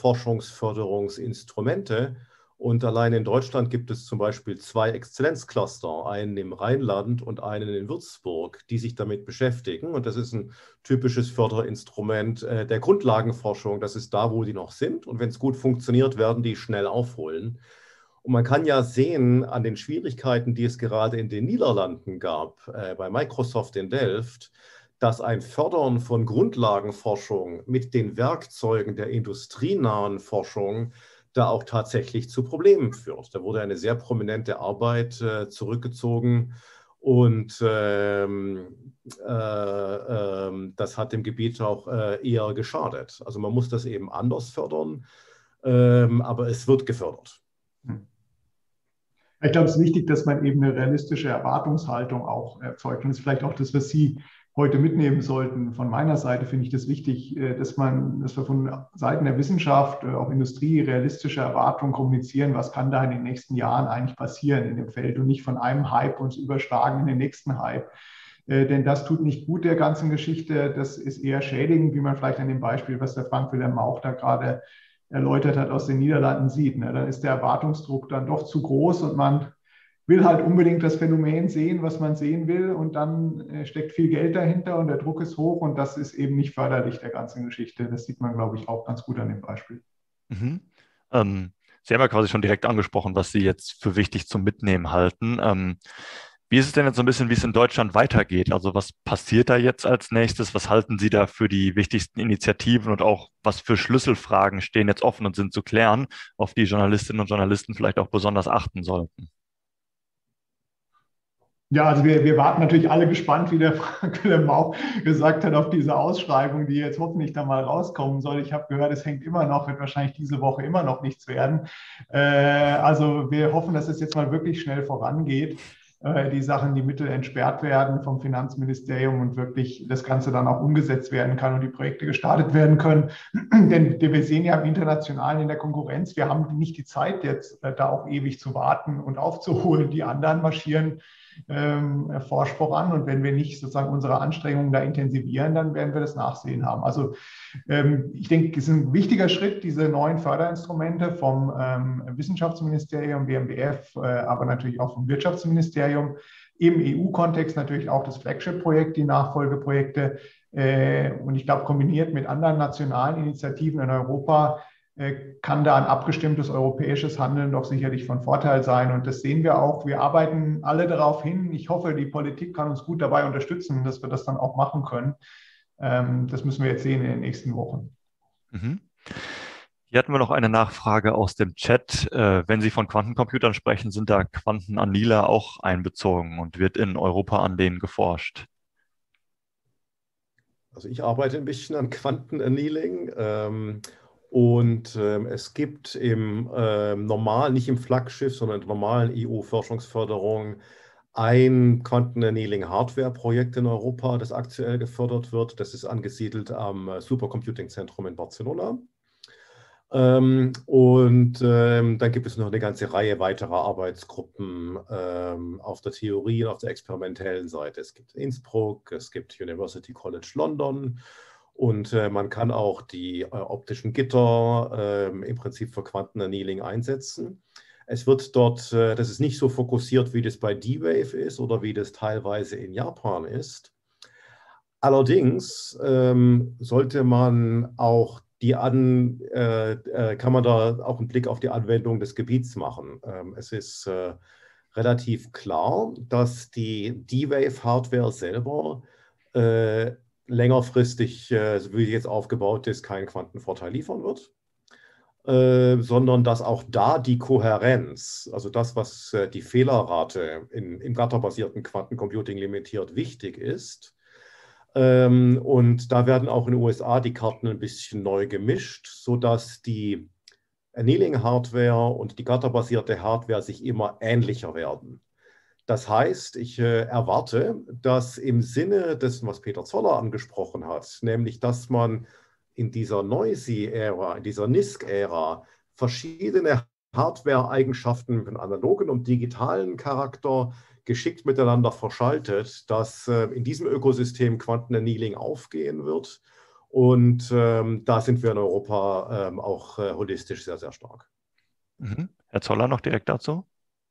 Forschungsförderungsinstrumente. Und allein in Deutschland gibt es zum Beispiel zwei Exzellenzcluster, einen im Rheinland und einen in Würzburg, die sich damit beschäftigen. Und das ist ein typisches Förderinstrument äh, der Grundlagenforschung. Das ist da, wo die noch sind. Und wenn es gut funktioniert, werden die schnell aufholen. Und man kann ja sehen an den Schwierigkeiten, die es gerade in den Niederlanden gab, äh, bei Microsoft in Delft, dass ein Fördern von Grundlagenforschung mit den Werkzeugen der industrienahen Forschung da auch tatsächlich zu Problemen führt. Da wurde eine sehr prominente Arbeit äh, zurückgezogen und ähm, äh, äh, das hat dem Gebiet auch äh, eher geschadet. Also man muss das eben anders fördern, ähm, aber es wird gefördert. Ich glaube, es ist wichtig, dass man eben eine realistische Erwartungshaltung auch erzeugt. Und das ist vielleicht auch das, was Sie heute mitnehmen sollten. Von meiner Seite finde ich das wichtig, dass man, dass wir von Seiten der Wissenschaft, auch Industrie, realistische Erwartungen kommunizieren. Was kann da in den nächsten Jahren eigentlich passieren in dem Feld und nicht von einem Hype uns überschlagen in den nächsten Hype. Denn das tut nicht gut der ganzen Geschichte. Das ist eher schädigend, wie man vielleicht an dem Beispiel, was der Frank Wilhelm auch da gerade erläutert hat, aus den Niederlanden sieht. Ne? Dann ist der Erwartungsdruck dann doch zu groß und man will halt unbedingt das Phänomen sehen, was man sehen will, und dann äh, steckt viel Geld dahinter und der Druck ist hoch, und das ist eben nicht förderlich der ganzen Geschichte. Das sieht man, glaube ich, auch ganz gut an dem Beispiel. Mhm. Ähm, Sie haben ja quasi schon direkt angesprochen, was Sie jetzt für wichtig zum Mitnehmen halten. Ähm, Wie ist es denn jetzt so ein bisschen, wie es in Deutschland weitergeht? Also was passiert da jetzt als nächstes? Was halten Sie da für die wichtigsten Initiativen und auch was für Schlüsselfragen stehen jetzt offen und sind zu klären, auf die Journalistinnen und Journalisten vielleicht auch besonders achten sollten? Ja, also wir, wir warten natürlich alle gespannt, wie der Frank Wilhelm auch gesagt hat, auf diese Ausschreibung, die jetzt hoffentlich da mal rauskommen soll. Ich habe gehört, es hängt immer noch, wird wahrscheinlich diese Woche immer noch nichts werden. Äh, also wir hoffen, dass es jetzt mal wirklich schnell vorangeht. Die Sachen, die Mittel entsperrt werden vom Finanzministerium und wirklich das Ganze dann auch umgesetzt werden kann und die Projekte gestartet werden können. Denn wir sehen ja im Internationalen in der Konkurrenz, wir haben nicht die Zeit jetzt da auch ewig zu warten und aufzuholen. Die anderen marschieren ähm, forsch voran, und wenn wir nicht sozusagen unsere Anstrengungen da intensivieren, dann werden wir das Nachsehen haben. Also ähm, ich denke, es ist ein wichtiger Schritt, diese neuen Förderinstrumente vom ähm, Wissenschaftsministerium, B M B F, äh, aber natürlich auch vom Wirtschaftsministerium, im E U-Kontext natürlich auch das Flagship-Projekt, die Nachfolgeprojekte, äh, und ich glaube, kombiniert mit anderen nationalen Initiativen in Europa kann da ein abgestimmtes europäisches Handeln doch sicherlich von Vorteil sein. Und das sehen wir auch. Wir arbeiten alle darauf hin. Ich hoffe, die Politik kann uns gut dabei unterstützen, dass wir das dann auch machen können. Das müssen wir jetzt sehen in den nächsten Wochen. Mhm. Hier hatten wir noch eine Nachfrage aus dem Chat. Wenn Sie von Quantencomputern sprechen, sind da Quantenannealer auch einbezogen und wird in Europa an denen geforscht? Also ich arbeite ein bisschen an Quantenannealing. Ähm, Und ähm, es gibt im äh, normalen, nicht im Flaggschiff, sondern in der normalen E U-Forschungsförderung ein Quantenannealing-Hardware-Projekt in Europa, das aktuell gefördert wird. Das ist angesiedelt am Supercomputing-Zentrum in Barcelona. Ähm, und ähm, dann gibt es noch eine ganze Reihe weiterer Arbeitsgruppen ähm, auf der Theorie und auf der experimentellen Seite. Es gibt Innsbruck, es gibt University College London. Und äh, man kann auch die äh, optischen Gitter äh, im Prinzip für Quantenannealing einsetzen. Es wird dort, äh, das ist nicht so fokussiert, wie das bei D-Wave ist oder wie das teilweise in Japan ist. Allerdings ähm, sollte man auch die an, äh, äh, kann man da auch einen Blick auf die Anwendung des Gebiets machen. Ähm, es ist äh, relativ klar, dass die D-Wave-Hardware selber äh, längerfristig, äh, so wie sie jetzt aufgebaut ist, keinen Quantenvorteil liefern wird, äh, sondern dass auch da die Kohärenz, also das, was äh, die Fehlerrate in, im gatterbasierten Quantencomputing limitiert, wichtig ist. Ähm, und da werden auch in den U S A die Karten ein bisschen neu gemischt, sodass die Annealing-Hardware und die gatterbasierte Hardware sich immer ähnlicher werden. Das heißt, ich äh, erwarte, dass im Sinne dessen, was Peter Zoller angesprochen hat, nämlich, dass man in dieser Noisy-Ära, in dieser N I S C-Ära verschiedene Hardware-Eigenschaften von analogen und digitalen Charakter geschickt miteinander verschaltet, dass äh, in diesem Ökosystem Quantenannealing aufgehen wird. Und ähm, da sind wir in Europa ähm, auch äh, holistisch sehr, sehr stark. Mhm. Herr Zoller noch direkt dazu?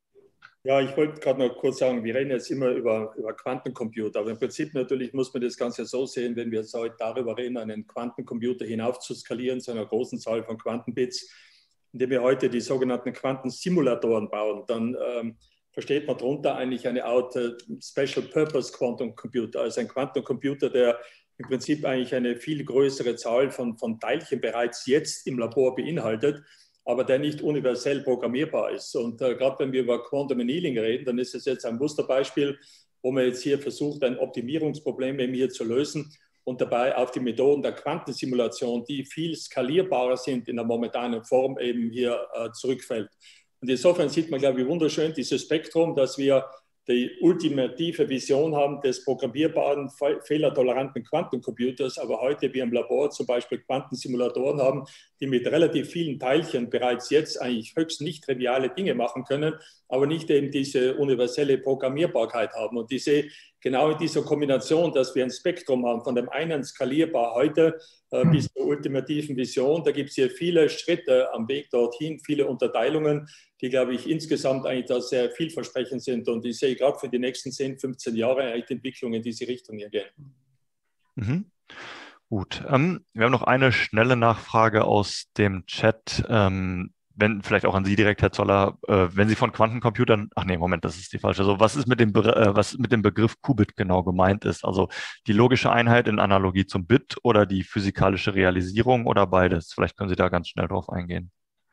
Ja, ich wollte gerade noch kurz sagen, wir reden jetzt immer über, über Quantencomputer, aber im Prinzip natürlich muss man das Ganze so sehen, wenn wir jetzt heute darüber reden, einen Quantencomputer hinauf zu skalieren zu einer großen Zahl von Quantenbits, indem wir heute die sogenannten Quantensimulatoren bauen, dann ähm, versteht man darunter eigentlich eine Art äh, Special Purpose Quantum Computer, also ein Quantencomputer, der im Prinzip eigentlich eine viel größere Zahl von, von Teilchen bereits jetzt im Labor beinhaltet, aber der nicht universell programmierbar ist. Und äh, gerade wenn wir über Quantum Annealing reden, dann ist es jetzt ein Musterbeispiel, wo man jetzt hier versucht, ein Optimierungsproblem eben hier zu lösen und dabei auf die Methoden der Quantensimulation, die viel skalierbarer sind in der momentanen Form, eben hier äh, zurückfällt. Und insofern sieht man, glaube ich, wunderschön dieses Spektrum, dass wir die ultimative Vision haben des programmierbaren, fehlertoleranten Quantencomputers, aber heute wir im Labor zum Beispiel Quantensimulatoren haben, die mit relativ vielen Teilchen bereits jetzt eigentlich höchst nicht triviale Dinge machen können, aber nicht eben diese universelle Programmierbarkeit haben. Und diese, genau in dieser Kombination, dass wir ein Spektrum haben, von dem einen skalierbar heute äh, bis zur ultimativen Vision, da gibt es hier viele Schritte am Weg dorthin, viele Unterteilungen, die, glaube ich, insgesamt eigentlich da sehr vielversprechend sind. Und ich sehe gerade für die nächsten zehn, fünfzehn Jahre eigentlich die Entwicklung in diese Richtung hier gehen. Mhm. Gut, ähm, wir haben noch eine schnelle Nachfrage aus dem Chat, ähm, wenn, vielleicht auch an Sie direkt, Herr Zoller, äh, wenn Sie von Quantencomputern, ach nee, Moment, das ist die falsche, also was ist mit dem, Be äh, was mit dem Begriff Qubit genau gemeint ist? Also die logische Einheit in Analogie zum Bit oder die physikalische Realisierung oder beides? Vielleicht können Sie da ganz schnell drauf eingehen.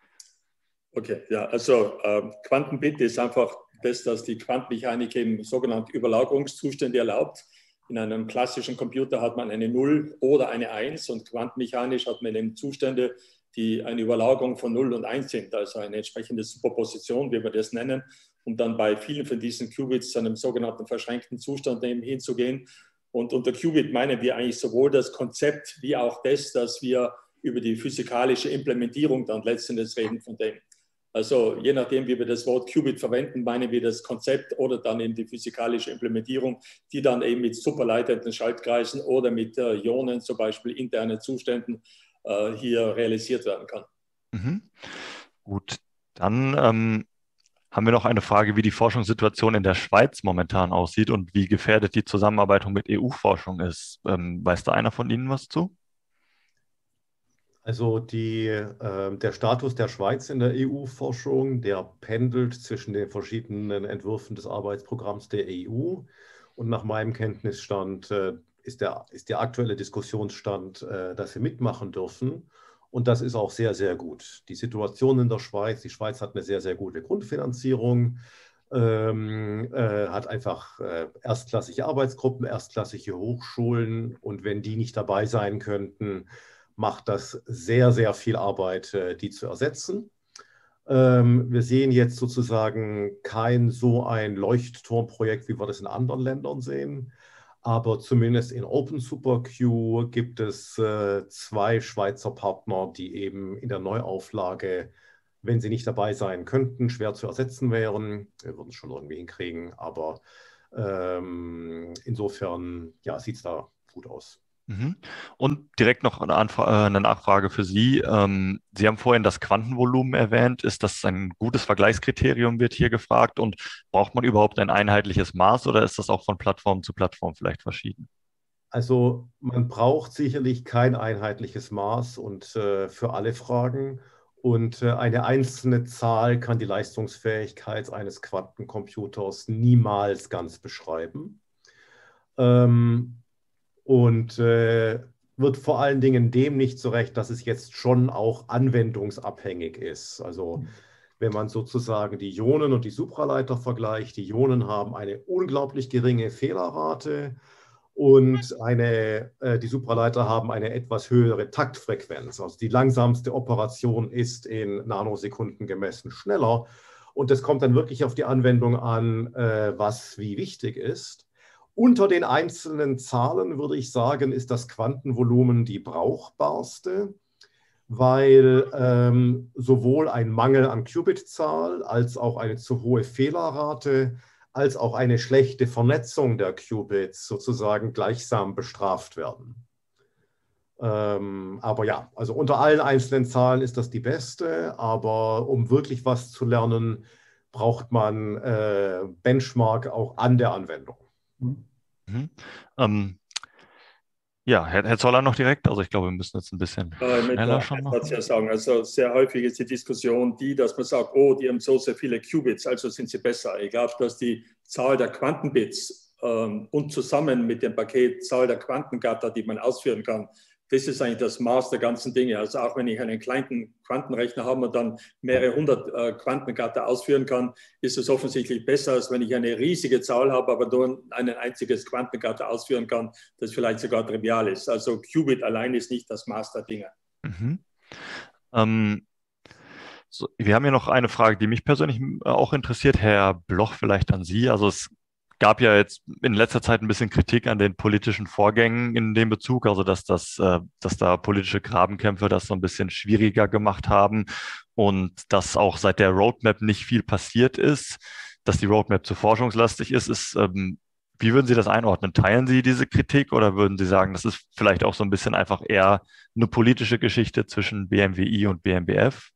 Okay, ja, also äh, Quantenbit ist einfach das, dass die Quantenmechanik eben sogenannte Überlagerungszustände erlaubt. In einem klassischen Computer hat man eine null oder eine eins und quantenmechanisch hat man eben Zustände, die eine Überlagerung von null und eins sind, also eine entsprechende Superposition, wie wir das nennen, um dann bei vielen von diesen Qubits zu einem sogenannten verschränkten Zustand eben hinzugehen. Und unter Qubit meinen wir eigentlich sowohl das Konzept wie auch das, dass wir über die physikalische Implementierung dann letztendlich reden von dem. Also je nachdem, wie wir das Wort Qubit verwenden, meinen wir das Konzept oder dann eben die physikalische Implementierung, die dann eben mit superleitenden Schaltkreisen oder mit äh, Ionen, zum Beispiel internen Zuständen, äh, hier realisiert werden kann. Mhm. Gut, dann ähm, haben wir noch eine Frage, wie die Forschungssituation in der Schweiz momentan aussieht und wie gefährdet die Zusammenarbeit mit E U-Forschung ist. Ähm, weiß da einer von Ihnen was zu? Also die, äh, der Status der Schweiz in der E U-Forschung, der pendelt zwischen den verschiedenen Entwürfen des Arbeitsprogramms der E U. Und nach meinem Kenntnisstand äh, ist, der, ist der aktuelle Diskussionsstand, äh, dass wir mitmachen dürfen. Und das ist auch sehr, sehr gut. Die Situation in der Schweiz, die Schweiz hat eine sehr, sehr gute Grundfinanzierung, ähm, äh, hat einfach äh, erstklassige Arbeitsgruppen, erstklassige Hochschulen. Und wenn die nicht dabei sein könnten, macht das sehr, sehr viel Arbeit, die zu ersetzen. Wir sehen jetzt sozusagen kein so ein Leuchtturmprojekt, wie wir das in anderen Ländern sehen. Aber zumindest in OpenSuperQ gibt es zwei Schweizer Partner, die eben in der Neuauflage, wenn sie nicht dabei sein könnten, schwer zu ersetzen wären. Wir würden es schon irgendwie hinkriegen, aber ähm, insofern ja, sieht es da gut aus. Und direkt noch eine, Anfrage, eine Nachfrage für Sie. Ähm, Sie haben vorhin das Quantenvolumen erwähnt. Ist das ein gutes Vergleichskriterium, wird hier gefragt? Und braucht man überhaupt ein einheitliches Maß oder ist das auch von Plattform zu Plattform vielleicht verschieden? Also man braucht sicherlich kein einheitliches Maß und äh, für alle Fragen. Und äh, eine einzelne Zahl kann die Leistungsfähigkeit eines Quantencomputers niemals ganz beschreiben. Ähm, Und äh, wird vor allen Dingen dem nicht zurecht, dass es jetzt schon auch anwendungsabhängig ist. Also wenn man sozusagen die Ionen und die Supraleiter vergleicht, die Ionen haben eine unglaublich geringe Fehlerrate und eine, äh, die Supraleiter haben eine etwas höhere Taktfrequenz. Also die langsamste Operation ist in Nanosekunden gemessen schneller. Und es kommt dann wirklich auf die Anwendung an, äh, was wie wichtig ist. Unter den einzelnen Zahlen würde ich sagen, ist das Quantenvolumen die brauchbarste, weil ähm, sowohl ein Mangel an Qubitzahl als auch eine zu hohe Fehlerrate als auch eine schlechte Vernetzung der Qubits sozusagen gleichsam bestraft werden. Ähm, aber ja, also unter allen einzelnen Zahlen ist das die beste, aber um wirklich was zu lernen, braucht man äh, Benchmark auch an der Anwendung. Mhm. Ähm, ja, Herr, Herr Zoller noch direkt. Also ich glaube, wir müssen jetzt ein bisschen äh, schneller schon machen. Ja sagen. Also sehr häufig ist die Diskussion die, dass man sagt, oh, die haben so sehr viele Qubits, also sind sie besser. Ich glaube, dass die Zahl der Quantenbits ähm, und zusammen mit dem Paket Zahl der Quantengatter, die man ausführen kann, das ist eigentlich das Maß der ganzen Dinge. Also auch wenn ich einen kleinen Quantenrechner habe und dann mehrere hundert äh, Quantengatter ausführen kann, ist es offensichtlich besser, als wenn ich eine riesige Zahl habe, aber nur ein einziges Quantengatter ausführen kann, das vielleicht sogar trivial ist. Also Qubit allein ist nicht das Maß der Dinge. Mhm. Ähm, so, wir haben hier noch eine Frage, die mich persönlich auch interessiert. Herr Bloch, vielleicht an Sie. Also es gab ja jetzt in letzter Zeit ein bisschen Kritik an den politischen Vorgängen in dem Bezug, also dass das, äh, dass da politische Grabenkämpfe das so ein bisschen schwieriger gemacht haben und dass auch seit der Roadmap nicht viel passiert ist, dass die Roadmap zu forschungslastig ist, ist, ähm, wie würden Sie das einordnen? Teilen Sie diese Kritik oder würden Sie sagen, das ist vielleicht auch so ein bisschen einfach eher eine politische Geschichte zwischen B M W I und B M B F?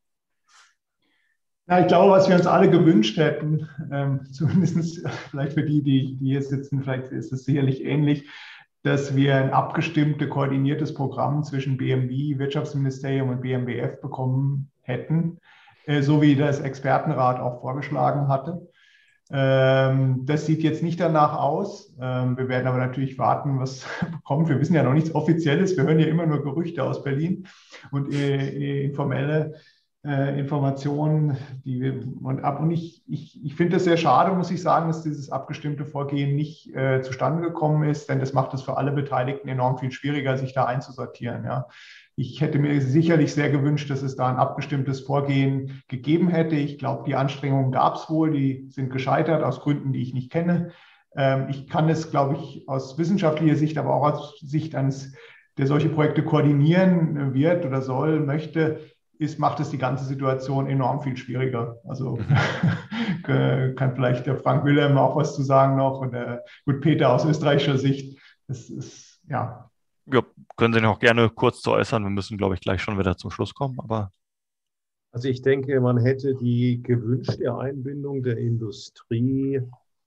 Ja, ich glaube, was wir uns alle gewünscht hätten, ähm, zumindest vielleicht für die, die, die hier sitzen, vielleicht ist es sicherlich ähnlich, dass wir ein abgestimmtes, koordiniertes Programm zwischen B M W I, Wirtschaftsministerium und B M B F bekommen hätten, äh, so wie das Expertenrat auch vorgeschlagen hatte. Ähm, das sieht jetzt nicht danach aus. Ähm, wir werden aber natürlich warten, was kommt. Wir wissen ja noch nichts Offizielles. Wir hören ja immer nur Gerüchte aus Berlin und äh, informelle Äh, Informationen, die wir und ab und ich, ich, ich finde es sehr schade, muss ich sagen, dass dieses abgestimmte Vorgehen nicht äh, zustande gekommen ist, denn das macht es für alle Beteiligten enorm viel schwieriger, sich da einzusortieren. Ja. Ich hätte mir sicherlich sehr gewünscht, dass es da ein abgestimmtes Vorgehen gegeben hätte. Ich glaube, die Anstrengungen gab es wohl, die sind gescheitert aus Gründen, die ich nicht kenne. Ähm, ich kann es, glaube ich, aus wissenschaftlicher Sicht, aber auch aus Sicht eines, der solche Projekte koordinieren wird oder soll, möchte, ist, macht es die ganze Situation enorm viel schwieriger. Also mhm. kann vielleicht der Frank Wilhelm auch was zu sagen noch und der gut Peter aus österreichischer Sicht. Das ist, ja. Ja, können Sie noch gerne kurz zu äußern. Wir müssen, glaube ich, gleich schon wieder zum Schluss kommen. Aber also ich denke, man hätte die gewünschte Einbindung der Industrie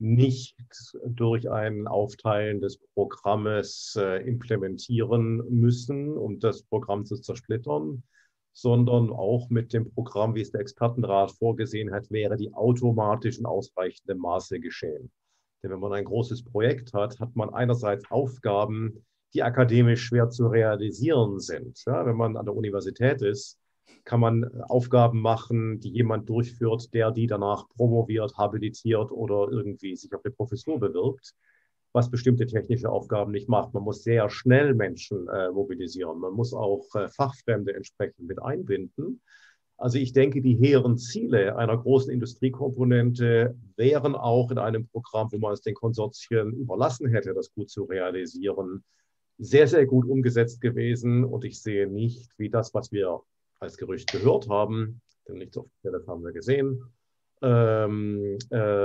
nicht durch ein Aufteilen des Programmes äh, implementieren müssen, um das Programm zu zersplittern, sondern auch mit dem Programm, wie es der Expertenrat vorgesehen hat, wäre die automatisch in ausreichendem Maße geschehen. Denn wenn man ein großes Projekt hat, hat man einerseits Aufgaben, die akademisch schwer zu realisieren sind. Ja, wenn man an der Universität ist, kann man Aufgaben machen, die jemand durchführt, der die danach promoviert, habilitiert oder irgendwie sich auf eine Professur bewirbt, was bestimmte technische Aufgaben nicht macht. Man muss sehr schnell Menschen äh, mobilisieren. Man muss auch äh, Fachfremde entsprechend mit einbinden. Also ich denke, die hehren Ziele einer großen Industriekomponente wären auch in einem Programm, wo man es den Konsortien überlassen hätte, das gut zu realisieren, sehr, sehr gut umgesetzt gewesen. Und ich sehe nicht, wie das, was wir als Gerücht gehört haben, denn nichts Offizielles haben wir gesehen. Ähm,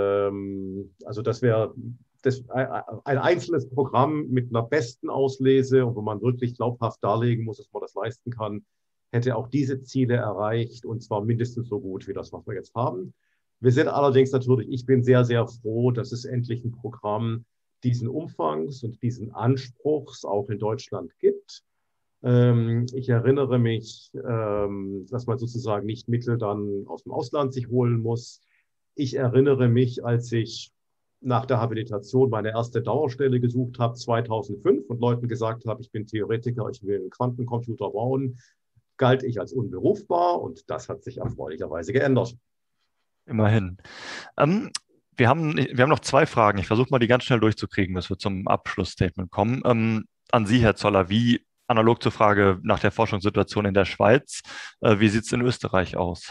ähm, also das wäre das, ein einzelnes Programm mit einer besten Auslese und wo man wirklich glaubhaft darlegen muss, dass man das leisten kann, hätte auch diese Ziele erreicht und zwar mindestens so gut wie das, was wir jetzt haben. Wir sind allerdings natürlich, ich bin sehr, sehr froh, dass es endlich ein Programm diesen Umfangs und diesen Anspruchs auch in Deutschland gibt. Ich erinnere mich, dass man sozusagen nicht Mittel dann aus dem Ausland sich holen muss. Ich erinnere mich, als ich nach der Habilitation meine erste Dauerstelle gesucht habe, zweitausendfünf, und Leuten gesagt habe, ich bin Theoretiker, ich will einen Quantencomputer bauen, galt ich als unberufbar und das hat sich erfreulicherweise geändert. Immerhin. Ähm, wir haben, wir haben noch zwei Fragen. Ich versuche mal, die ganz schnell durchzukriegen, bis wir zum Abschlussstatement kommen. Ähm, an Sie, Herr Zoller, wie analog zur Frage nach der Forschungssituation in der Schweiz. Äh, wie sieht es in Österreich aus?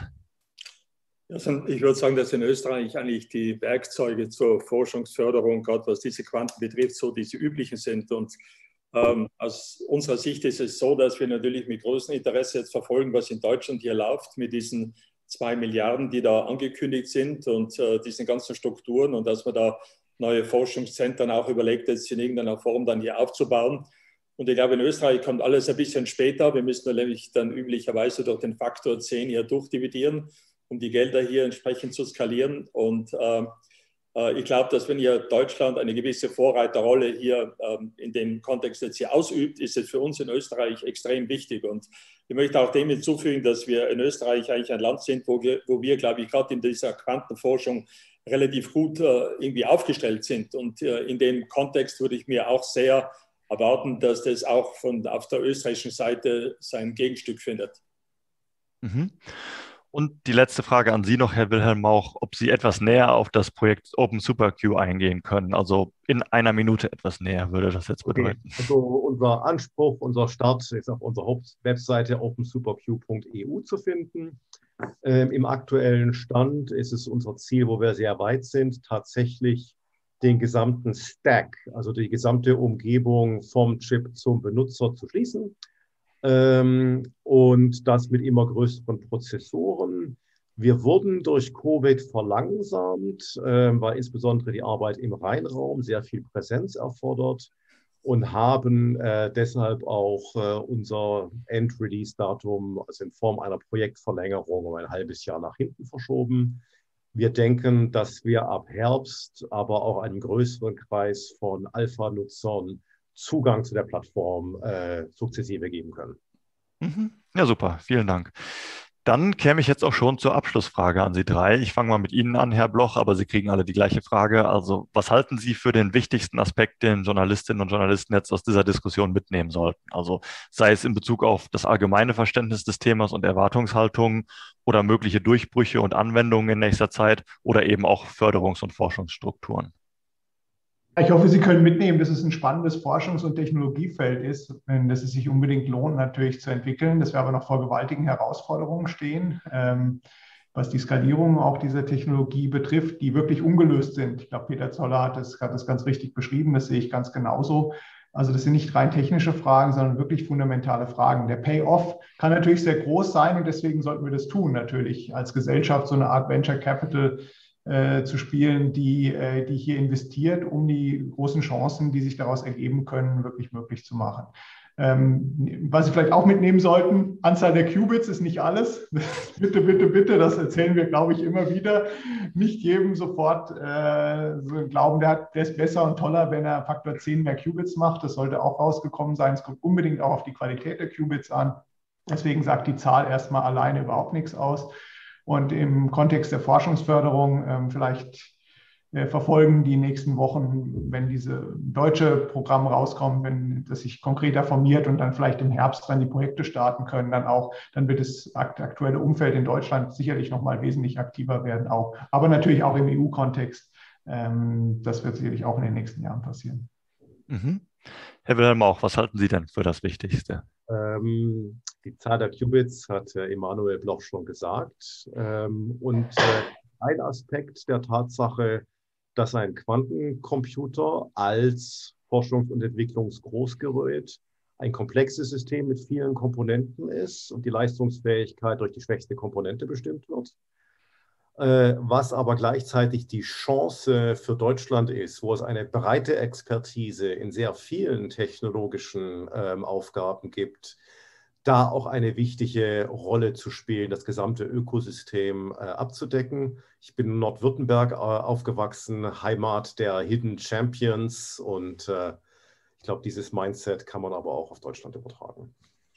Also ich würde sagen, dass in Österreich eigentlich die Werkzeuge zur Forschungsförderung, gerade was diese Quanten betrifft, so diese üblichen sind. Und ähm, aus unserer Sicht ist es so, dass wir natürlich mit großem Interesse jetzt verfolgen, was in Deutschland hier läuft mit diesen zwei Milliarden, die da angekündigt sind und äh, diesen ganzen Strukturen und dass man da neue Forschungszentren auch überlegt, jetzt in irgendeiner Form dann hier aufzubauen. Und ich glaube, in Österreich kommt alles ein bisschen später. Wir müssen nämlich dann üblicherweise durch den Faktor zehn hier durchdividieren, um die Gelder hier entsprechend zu skalieren. Und äh, äh, ich glaube, dass wenn hier Deutschland eine gewisse Vorreiterrolle hier äh, in dem Kontext jetzt hier ausübt, ist es für uns in Österreich extrem wichtig. Und ich möchte auch dem hinzufügen, dass wir in Österreich eigentlich ein Land sind, wo wir, wo wir glaube ich, gerade in dieser Quantenforschung relativ gut äh, irgendwie aufgestellt sind. Und äh, in dem Kontext würde ich mir auch sehr erwarten, dass das auch von, auf der österreichischen Seite sein Gegenstück findet. Mhm. Und die letzte Frage an Sie noch, Herr Wilhelm Mauch, ob Sie etwas näher auf das Projekt Open SuperQ eingehen können. Also in einer Minute etwas näher würde das jetzt bedeuten. Okay. Also unser Anspruch, unser Start ist auf unserer Hauptwebseite open super q punkt e u zu finden. Ähm, Im aktuellen Stand ist es unser Ziel, wo wir sehr weit sind, tatsächlich den gesamten Stack, also die gesamte Umgebung vom Chip zum Benutzer zu schließen. Ähm, und das mit immer größeren Prozessoren. Wir wurden durch Covid verlangsamt, äh, weil insbesondere die Arbeit im Rheinraum sehr viel Präsenz erfordert und haben äh, deshalb auch äh, unser End-Release-Datum, also in Form einer Projektverlängerung, um ein halbes Jahr nach hinten verschoben. Wir denken, dass wir ab Herbst aber auch einem größeren Kreis von Alpha-Nutzern Zugang zu der Plattform äh, sukzessive geben können. Mhm. Ja, super. Vielen Dank. Dann käme ich jetzt auch schon zur Abschlussfrage an Sie drei. Ich fange mal mit Ihnen an, Herr Bloch, aber Sie kriegen alle die gleiche Frage. Also, was halten Sie für den wichtigsten Aspekt, den Journalistinnen und Journalisten jetzt aus dieser Diskussion mitnehmen sollten? Also, sei es in Bezug auf das allgemeine Verständnis des Themas und Erwartungshaltungen oder mögliche Durchbrüche und Anwendungen in nächster Zeit oder eben auch Förderungs- und Forschungsstrukturen. Ich hoffe, Sie können mitnehmen, dass es ein spannendes Forschungs- und Technologiefeld ist, dass es sich unbedingt lohnt, natürlich zu entwickeln, dass wir aber noch vor gewaltigen Herausforderungen stehen, was die Skalierung auch dieser Technologie betrifft, die wirklich ungelöst sind. Ich glaube, Peter Zoller hat das, hat das ganz richtig beschrieben, das sehe ich ganz genauso. Also das sind nicht rein technische Fragen, sondern wirklich fundamentale Fragen. Der Payoff kann natürlich sehr groß sein und deswegen sollten wir das tun, natürlich als Gesellschaft so eine Art Venture Capital Äh, zu spielen, die, äh, die hier investiert, um die großen Chancen, die sich daraus ergeben können, wirklich möglich zu machen. Ähm, was Sie vielleicht auch mitnehmen sollten, Anzahl der Qubits ist nicht alles. Bitte, bitte, bitte, das erzählen wir, glaube ich, immer wieder. Nicht jedem sofort äh, so glauben, der, hat, der ist besser und toller, wenn er Faktor zehn mehr Qubits macht. Das sollte auch rausgekommen sein. Es kommt unbedingt auch auf die Qualität der Qubits an. Deswegen sagt die Zahl erstmal alleine überhaupt nichts aus. Und im Kontext der Forschungsförderung ähm, vielleicht verfolgen die nächsten Wochen, wenn diese deutsche Programme rauskommen, wenn das sich konkreter formiert und dann vielleicht im Herbst, wenn die Projekte starten können, dann auch, dann wird das aktuelle Umfeld in Deutschland sicherlich nochmal wesentlich aktiver werden auch, aber natürlich auch im E U-Kontext. Das wird sicherlich auch in den nächsten Jahren passieren. Mhm. Herr Wilhelm Mauch, was halten Sie denn für das Wichtigste? Ähm, die Zahl der Qubits hat äh, Emanuel Bloch schon gesagt. Ähm, und äh, ein Aspekt der Tatsache, dass ein Quantencomputer als Forschungs- und Entwicklungsgroßgerät ein komplexes System mit vielen Komponenten ist und die Leistungsfähigkeit durch die schwächste Komponente bestimmt wird. Was aber gleichzeitig die Chance für Deutschland ist, wo es eine breite Expertise in sehr vielen technologischen ähm, Aufgaben gibt, da auch eine wichtige Rolle zu spielen, das gesamte Ökosystem äh, abzudecken. Ich bin in Nordwürttemberg äh, aufgewachsen, Heimat der Hidden Champions, und äh, ich glaube, dieses Mindset kann man aber auch auf Deutschland übertragen.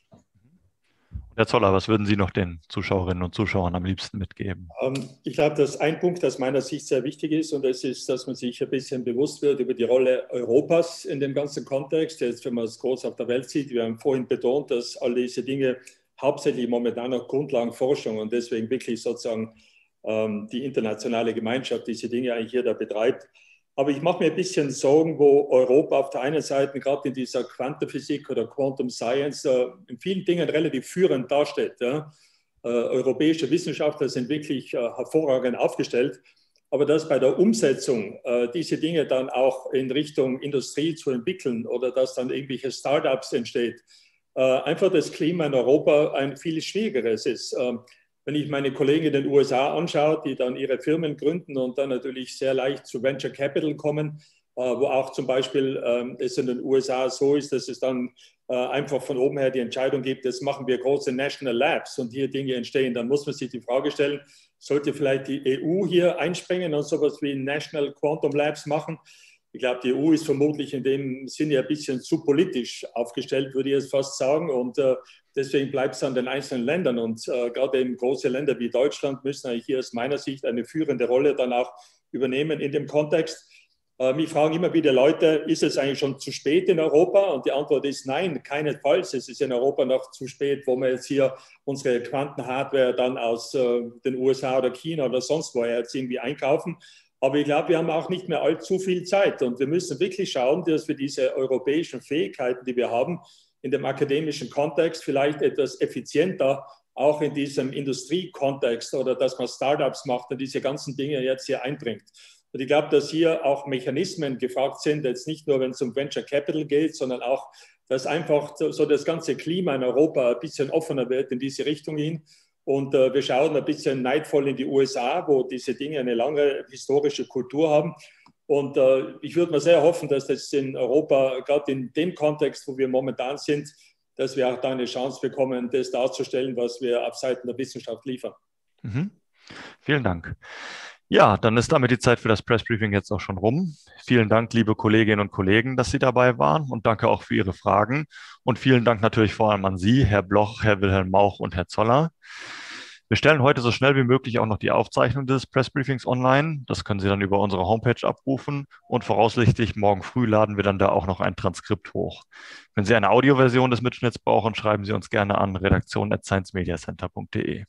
Herr Zoller, was würden Sie noch den Zuschauerinnen und Zuschauern am liebsten mitgeben? Ich glaube, dass ein Punkt aus meiner Sicht sehr wichtig ist, und das ist, dass man sich ein bisschen bewusst wird über die Rolle Europas in dem ganzen Kontext. Jetzt, wenn man es groß auf der Welt sieht, wir haben vorhin betont, dass all diese Dinge hauptsächlich momentan noch Grundlagenforschung und deswegen wirklich sozusagen ähm, die internationale Gemeinschaft diese Dinge eigentlich hier da betreibt. Aber ich mache mir ein bisschen Sorgen, wo Europa auf der einen Seite gerade in dieser Quantenphysik oder Quantum Science äh, in vielen Dingen relativ führend dasteht. Ja? Äh, europäische Wissenschaftler sind wirklich äh, hervorragend aufgestellt. Aber dass bei der Umsetzung äh, diese Dinge dann auch in Richtung Industrie zu entwickeln oder dass dann irgendwelche Startups entsteht, äh, einfach das Klima in Europa ein viel schwierigeres ist. Äh, Wenn ich meine Kollegen in den U S A anschaue, die dann ihre Firmen gründen und dann natürlich sehr leicht zu Venture Capital kommen, wo auch zum Beispiel es in den U S A so ist, dass es dann einfach von oben her die Entscheidung gibt, jetzt machen wir große National Labs und hier Dinge entstehen, dann muss man sich die Frage stellen, sollte vielleicht die E U hier einspringen und sowas wie National Quantum Labs machen? Ich glaube, die E U ist vermutlich in dem Sinne ein bisschen zu politisch aufgestellt, würde ich jetzt fast sagen. Und äh, deswegen bleibt es an den einzelnen Ländern. Und äh, gerade eben große Länder wie Deutschland müssen eigentlich hier aus meiner Sicht eine führende Rolle dann auch übernehmen in dem Kontext. Äh, mich fragen immer wieder Leute, ist es eigentlich schon zu spät in Europa? Und die Antwort ist nein, keinesfalls. Es ist in Europa noch zu spät, wo wir jetzt hier unsere Quantenhardware dann aus äh, den U S A oder China oder sonst woher jetzt irgendwie einkaufen. Aber ich glaube, wir haben auch nicht mehr allzu viel Zeit und wir müssen wirklich schauen, dass wir diese europäischen Fähigkeiten, die wir haben, in dem akademischen Kontext vielleicht etwas effizienter, auch in diesem Industriekontext oder dass man Startups macht und diese ganzen Dinge jetzt hier einbringt. Und ich glaube, dass hier auch Mechanismen gefragt sind, jetzt nicht nur, wenn es um Venture Capital geht, sondern auch, dass einfach so das ganze Klima in Europa ein bisschen offener wird in diese Richtung hin. Und äh, wir schauen ein bisschen neidvoll in die U S A, wo diese Dinge eine lange historische Kultur haben. Und äh, ich würde mir sehr hoffen, dass das in Europa, gerade in dem Kontext, wo wir momentan sind, dass wir auch da eine Chance bekommen, das darzustellen, was wir auf Seiten der Wissenschaft liefern. Mhm. Vielen Dank. Ja, dann ist damit die Zeit für das Pressbriefing jetzt auch schon rum. Vielen Dank, liebe Kolleginnen und Kollegen, dass Sie dabei waren und danke auch für Ihre Fragen. Und vielen Dank natürlich vor allem an Sie, Herr Bloch, Herr Wilhelm Mauch und Herr Zoller. Wir stellen heute so schnell wie möglich auch noch die Aufzeichnung des Pressbriefings online. Das können Sie dann über unsere Homepage abrufen und voraussichtlich morgen früh laden wir dann da auch noch ein Transkript hoch. Wenn Sie eine Audioversion des Mitschnitts brauchen, schreiben Sie uns gerne an redaktion at science media center punkt de.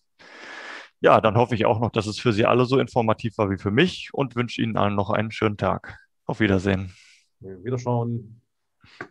Ja, dann hoffe ich auch noch, dass es für Sie alle so informativ war wie für mich und wünsche Ihnen allen noch einen schönen Tag. Auf Wiedersehen. Wiederschauen.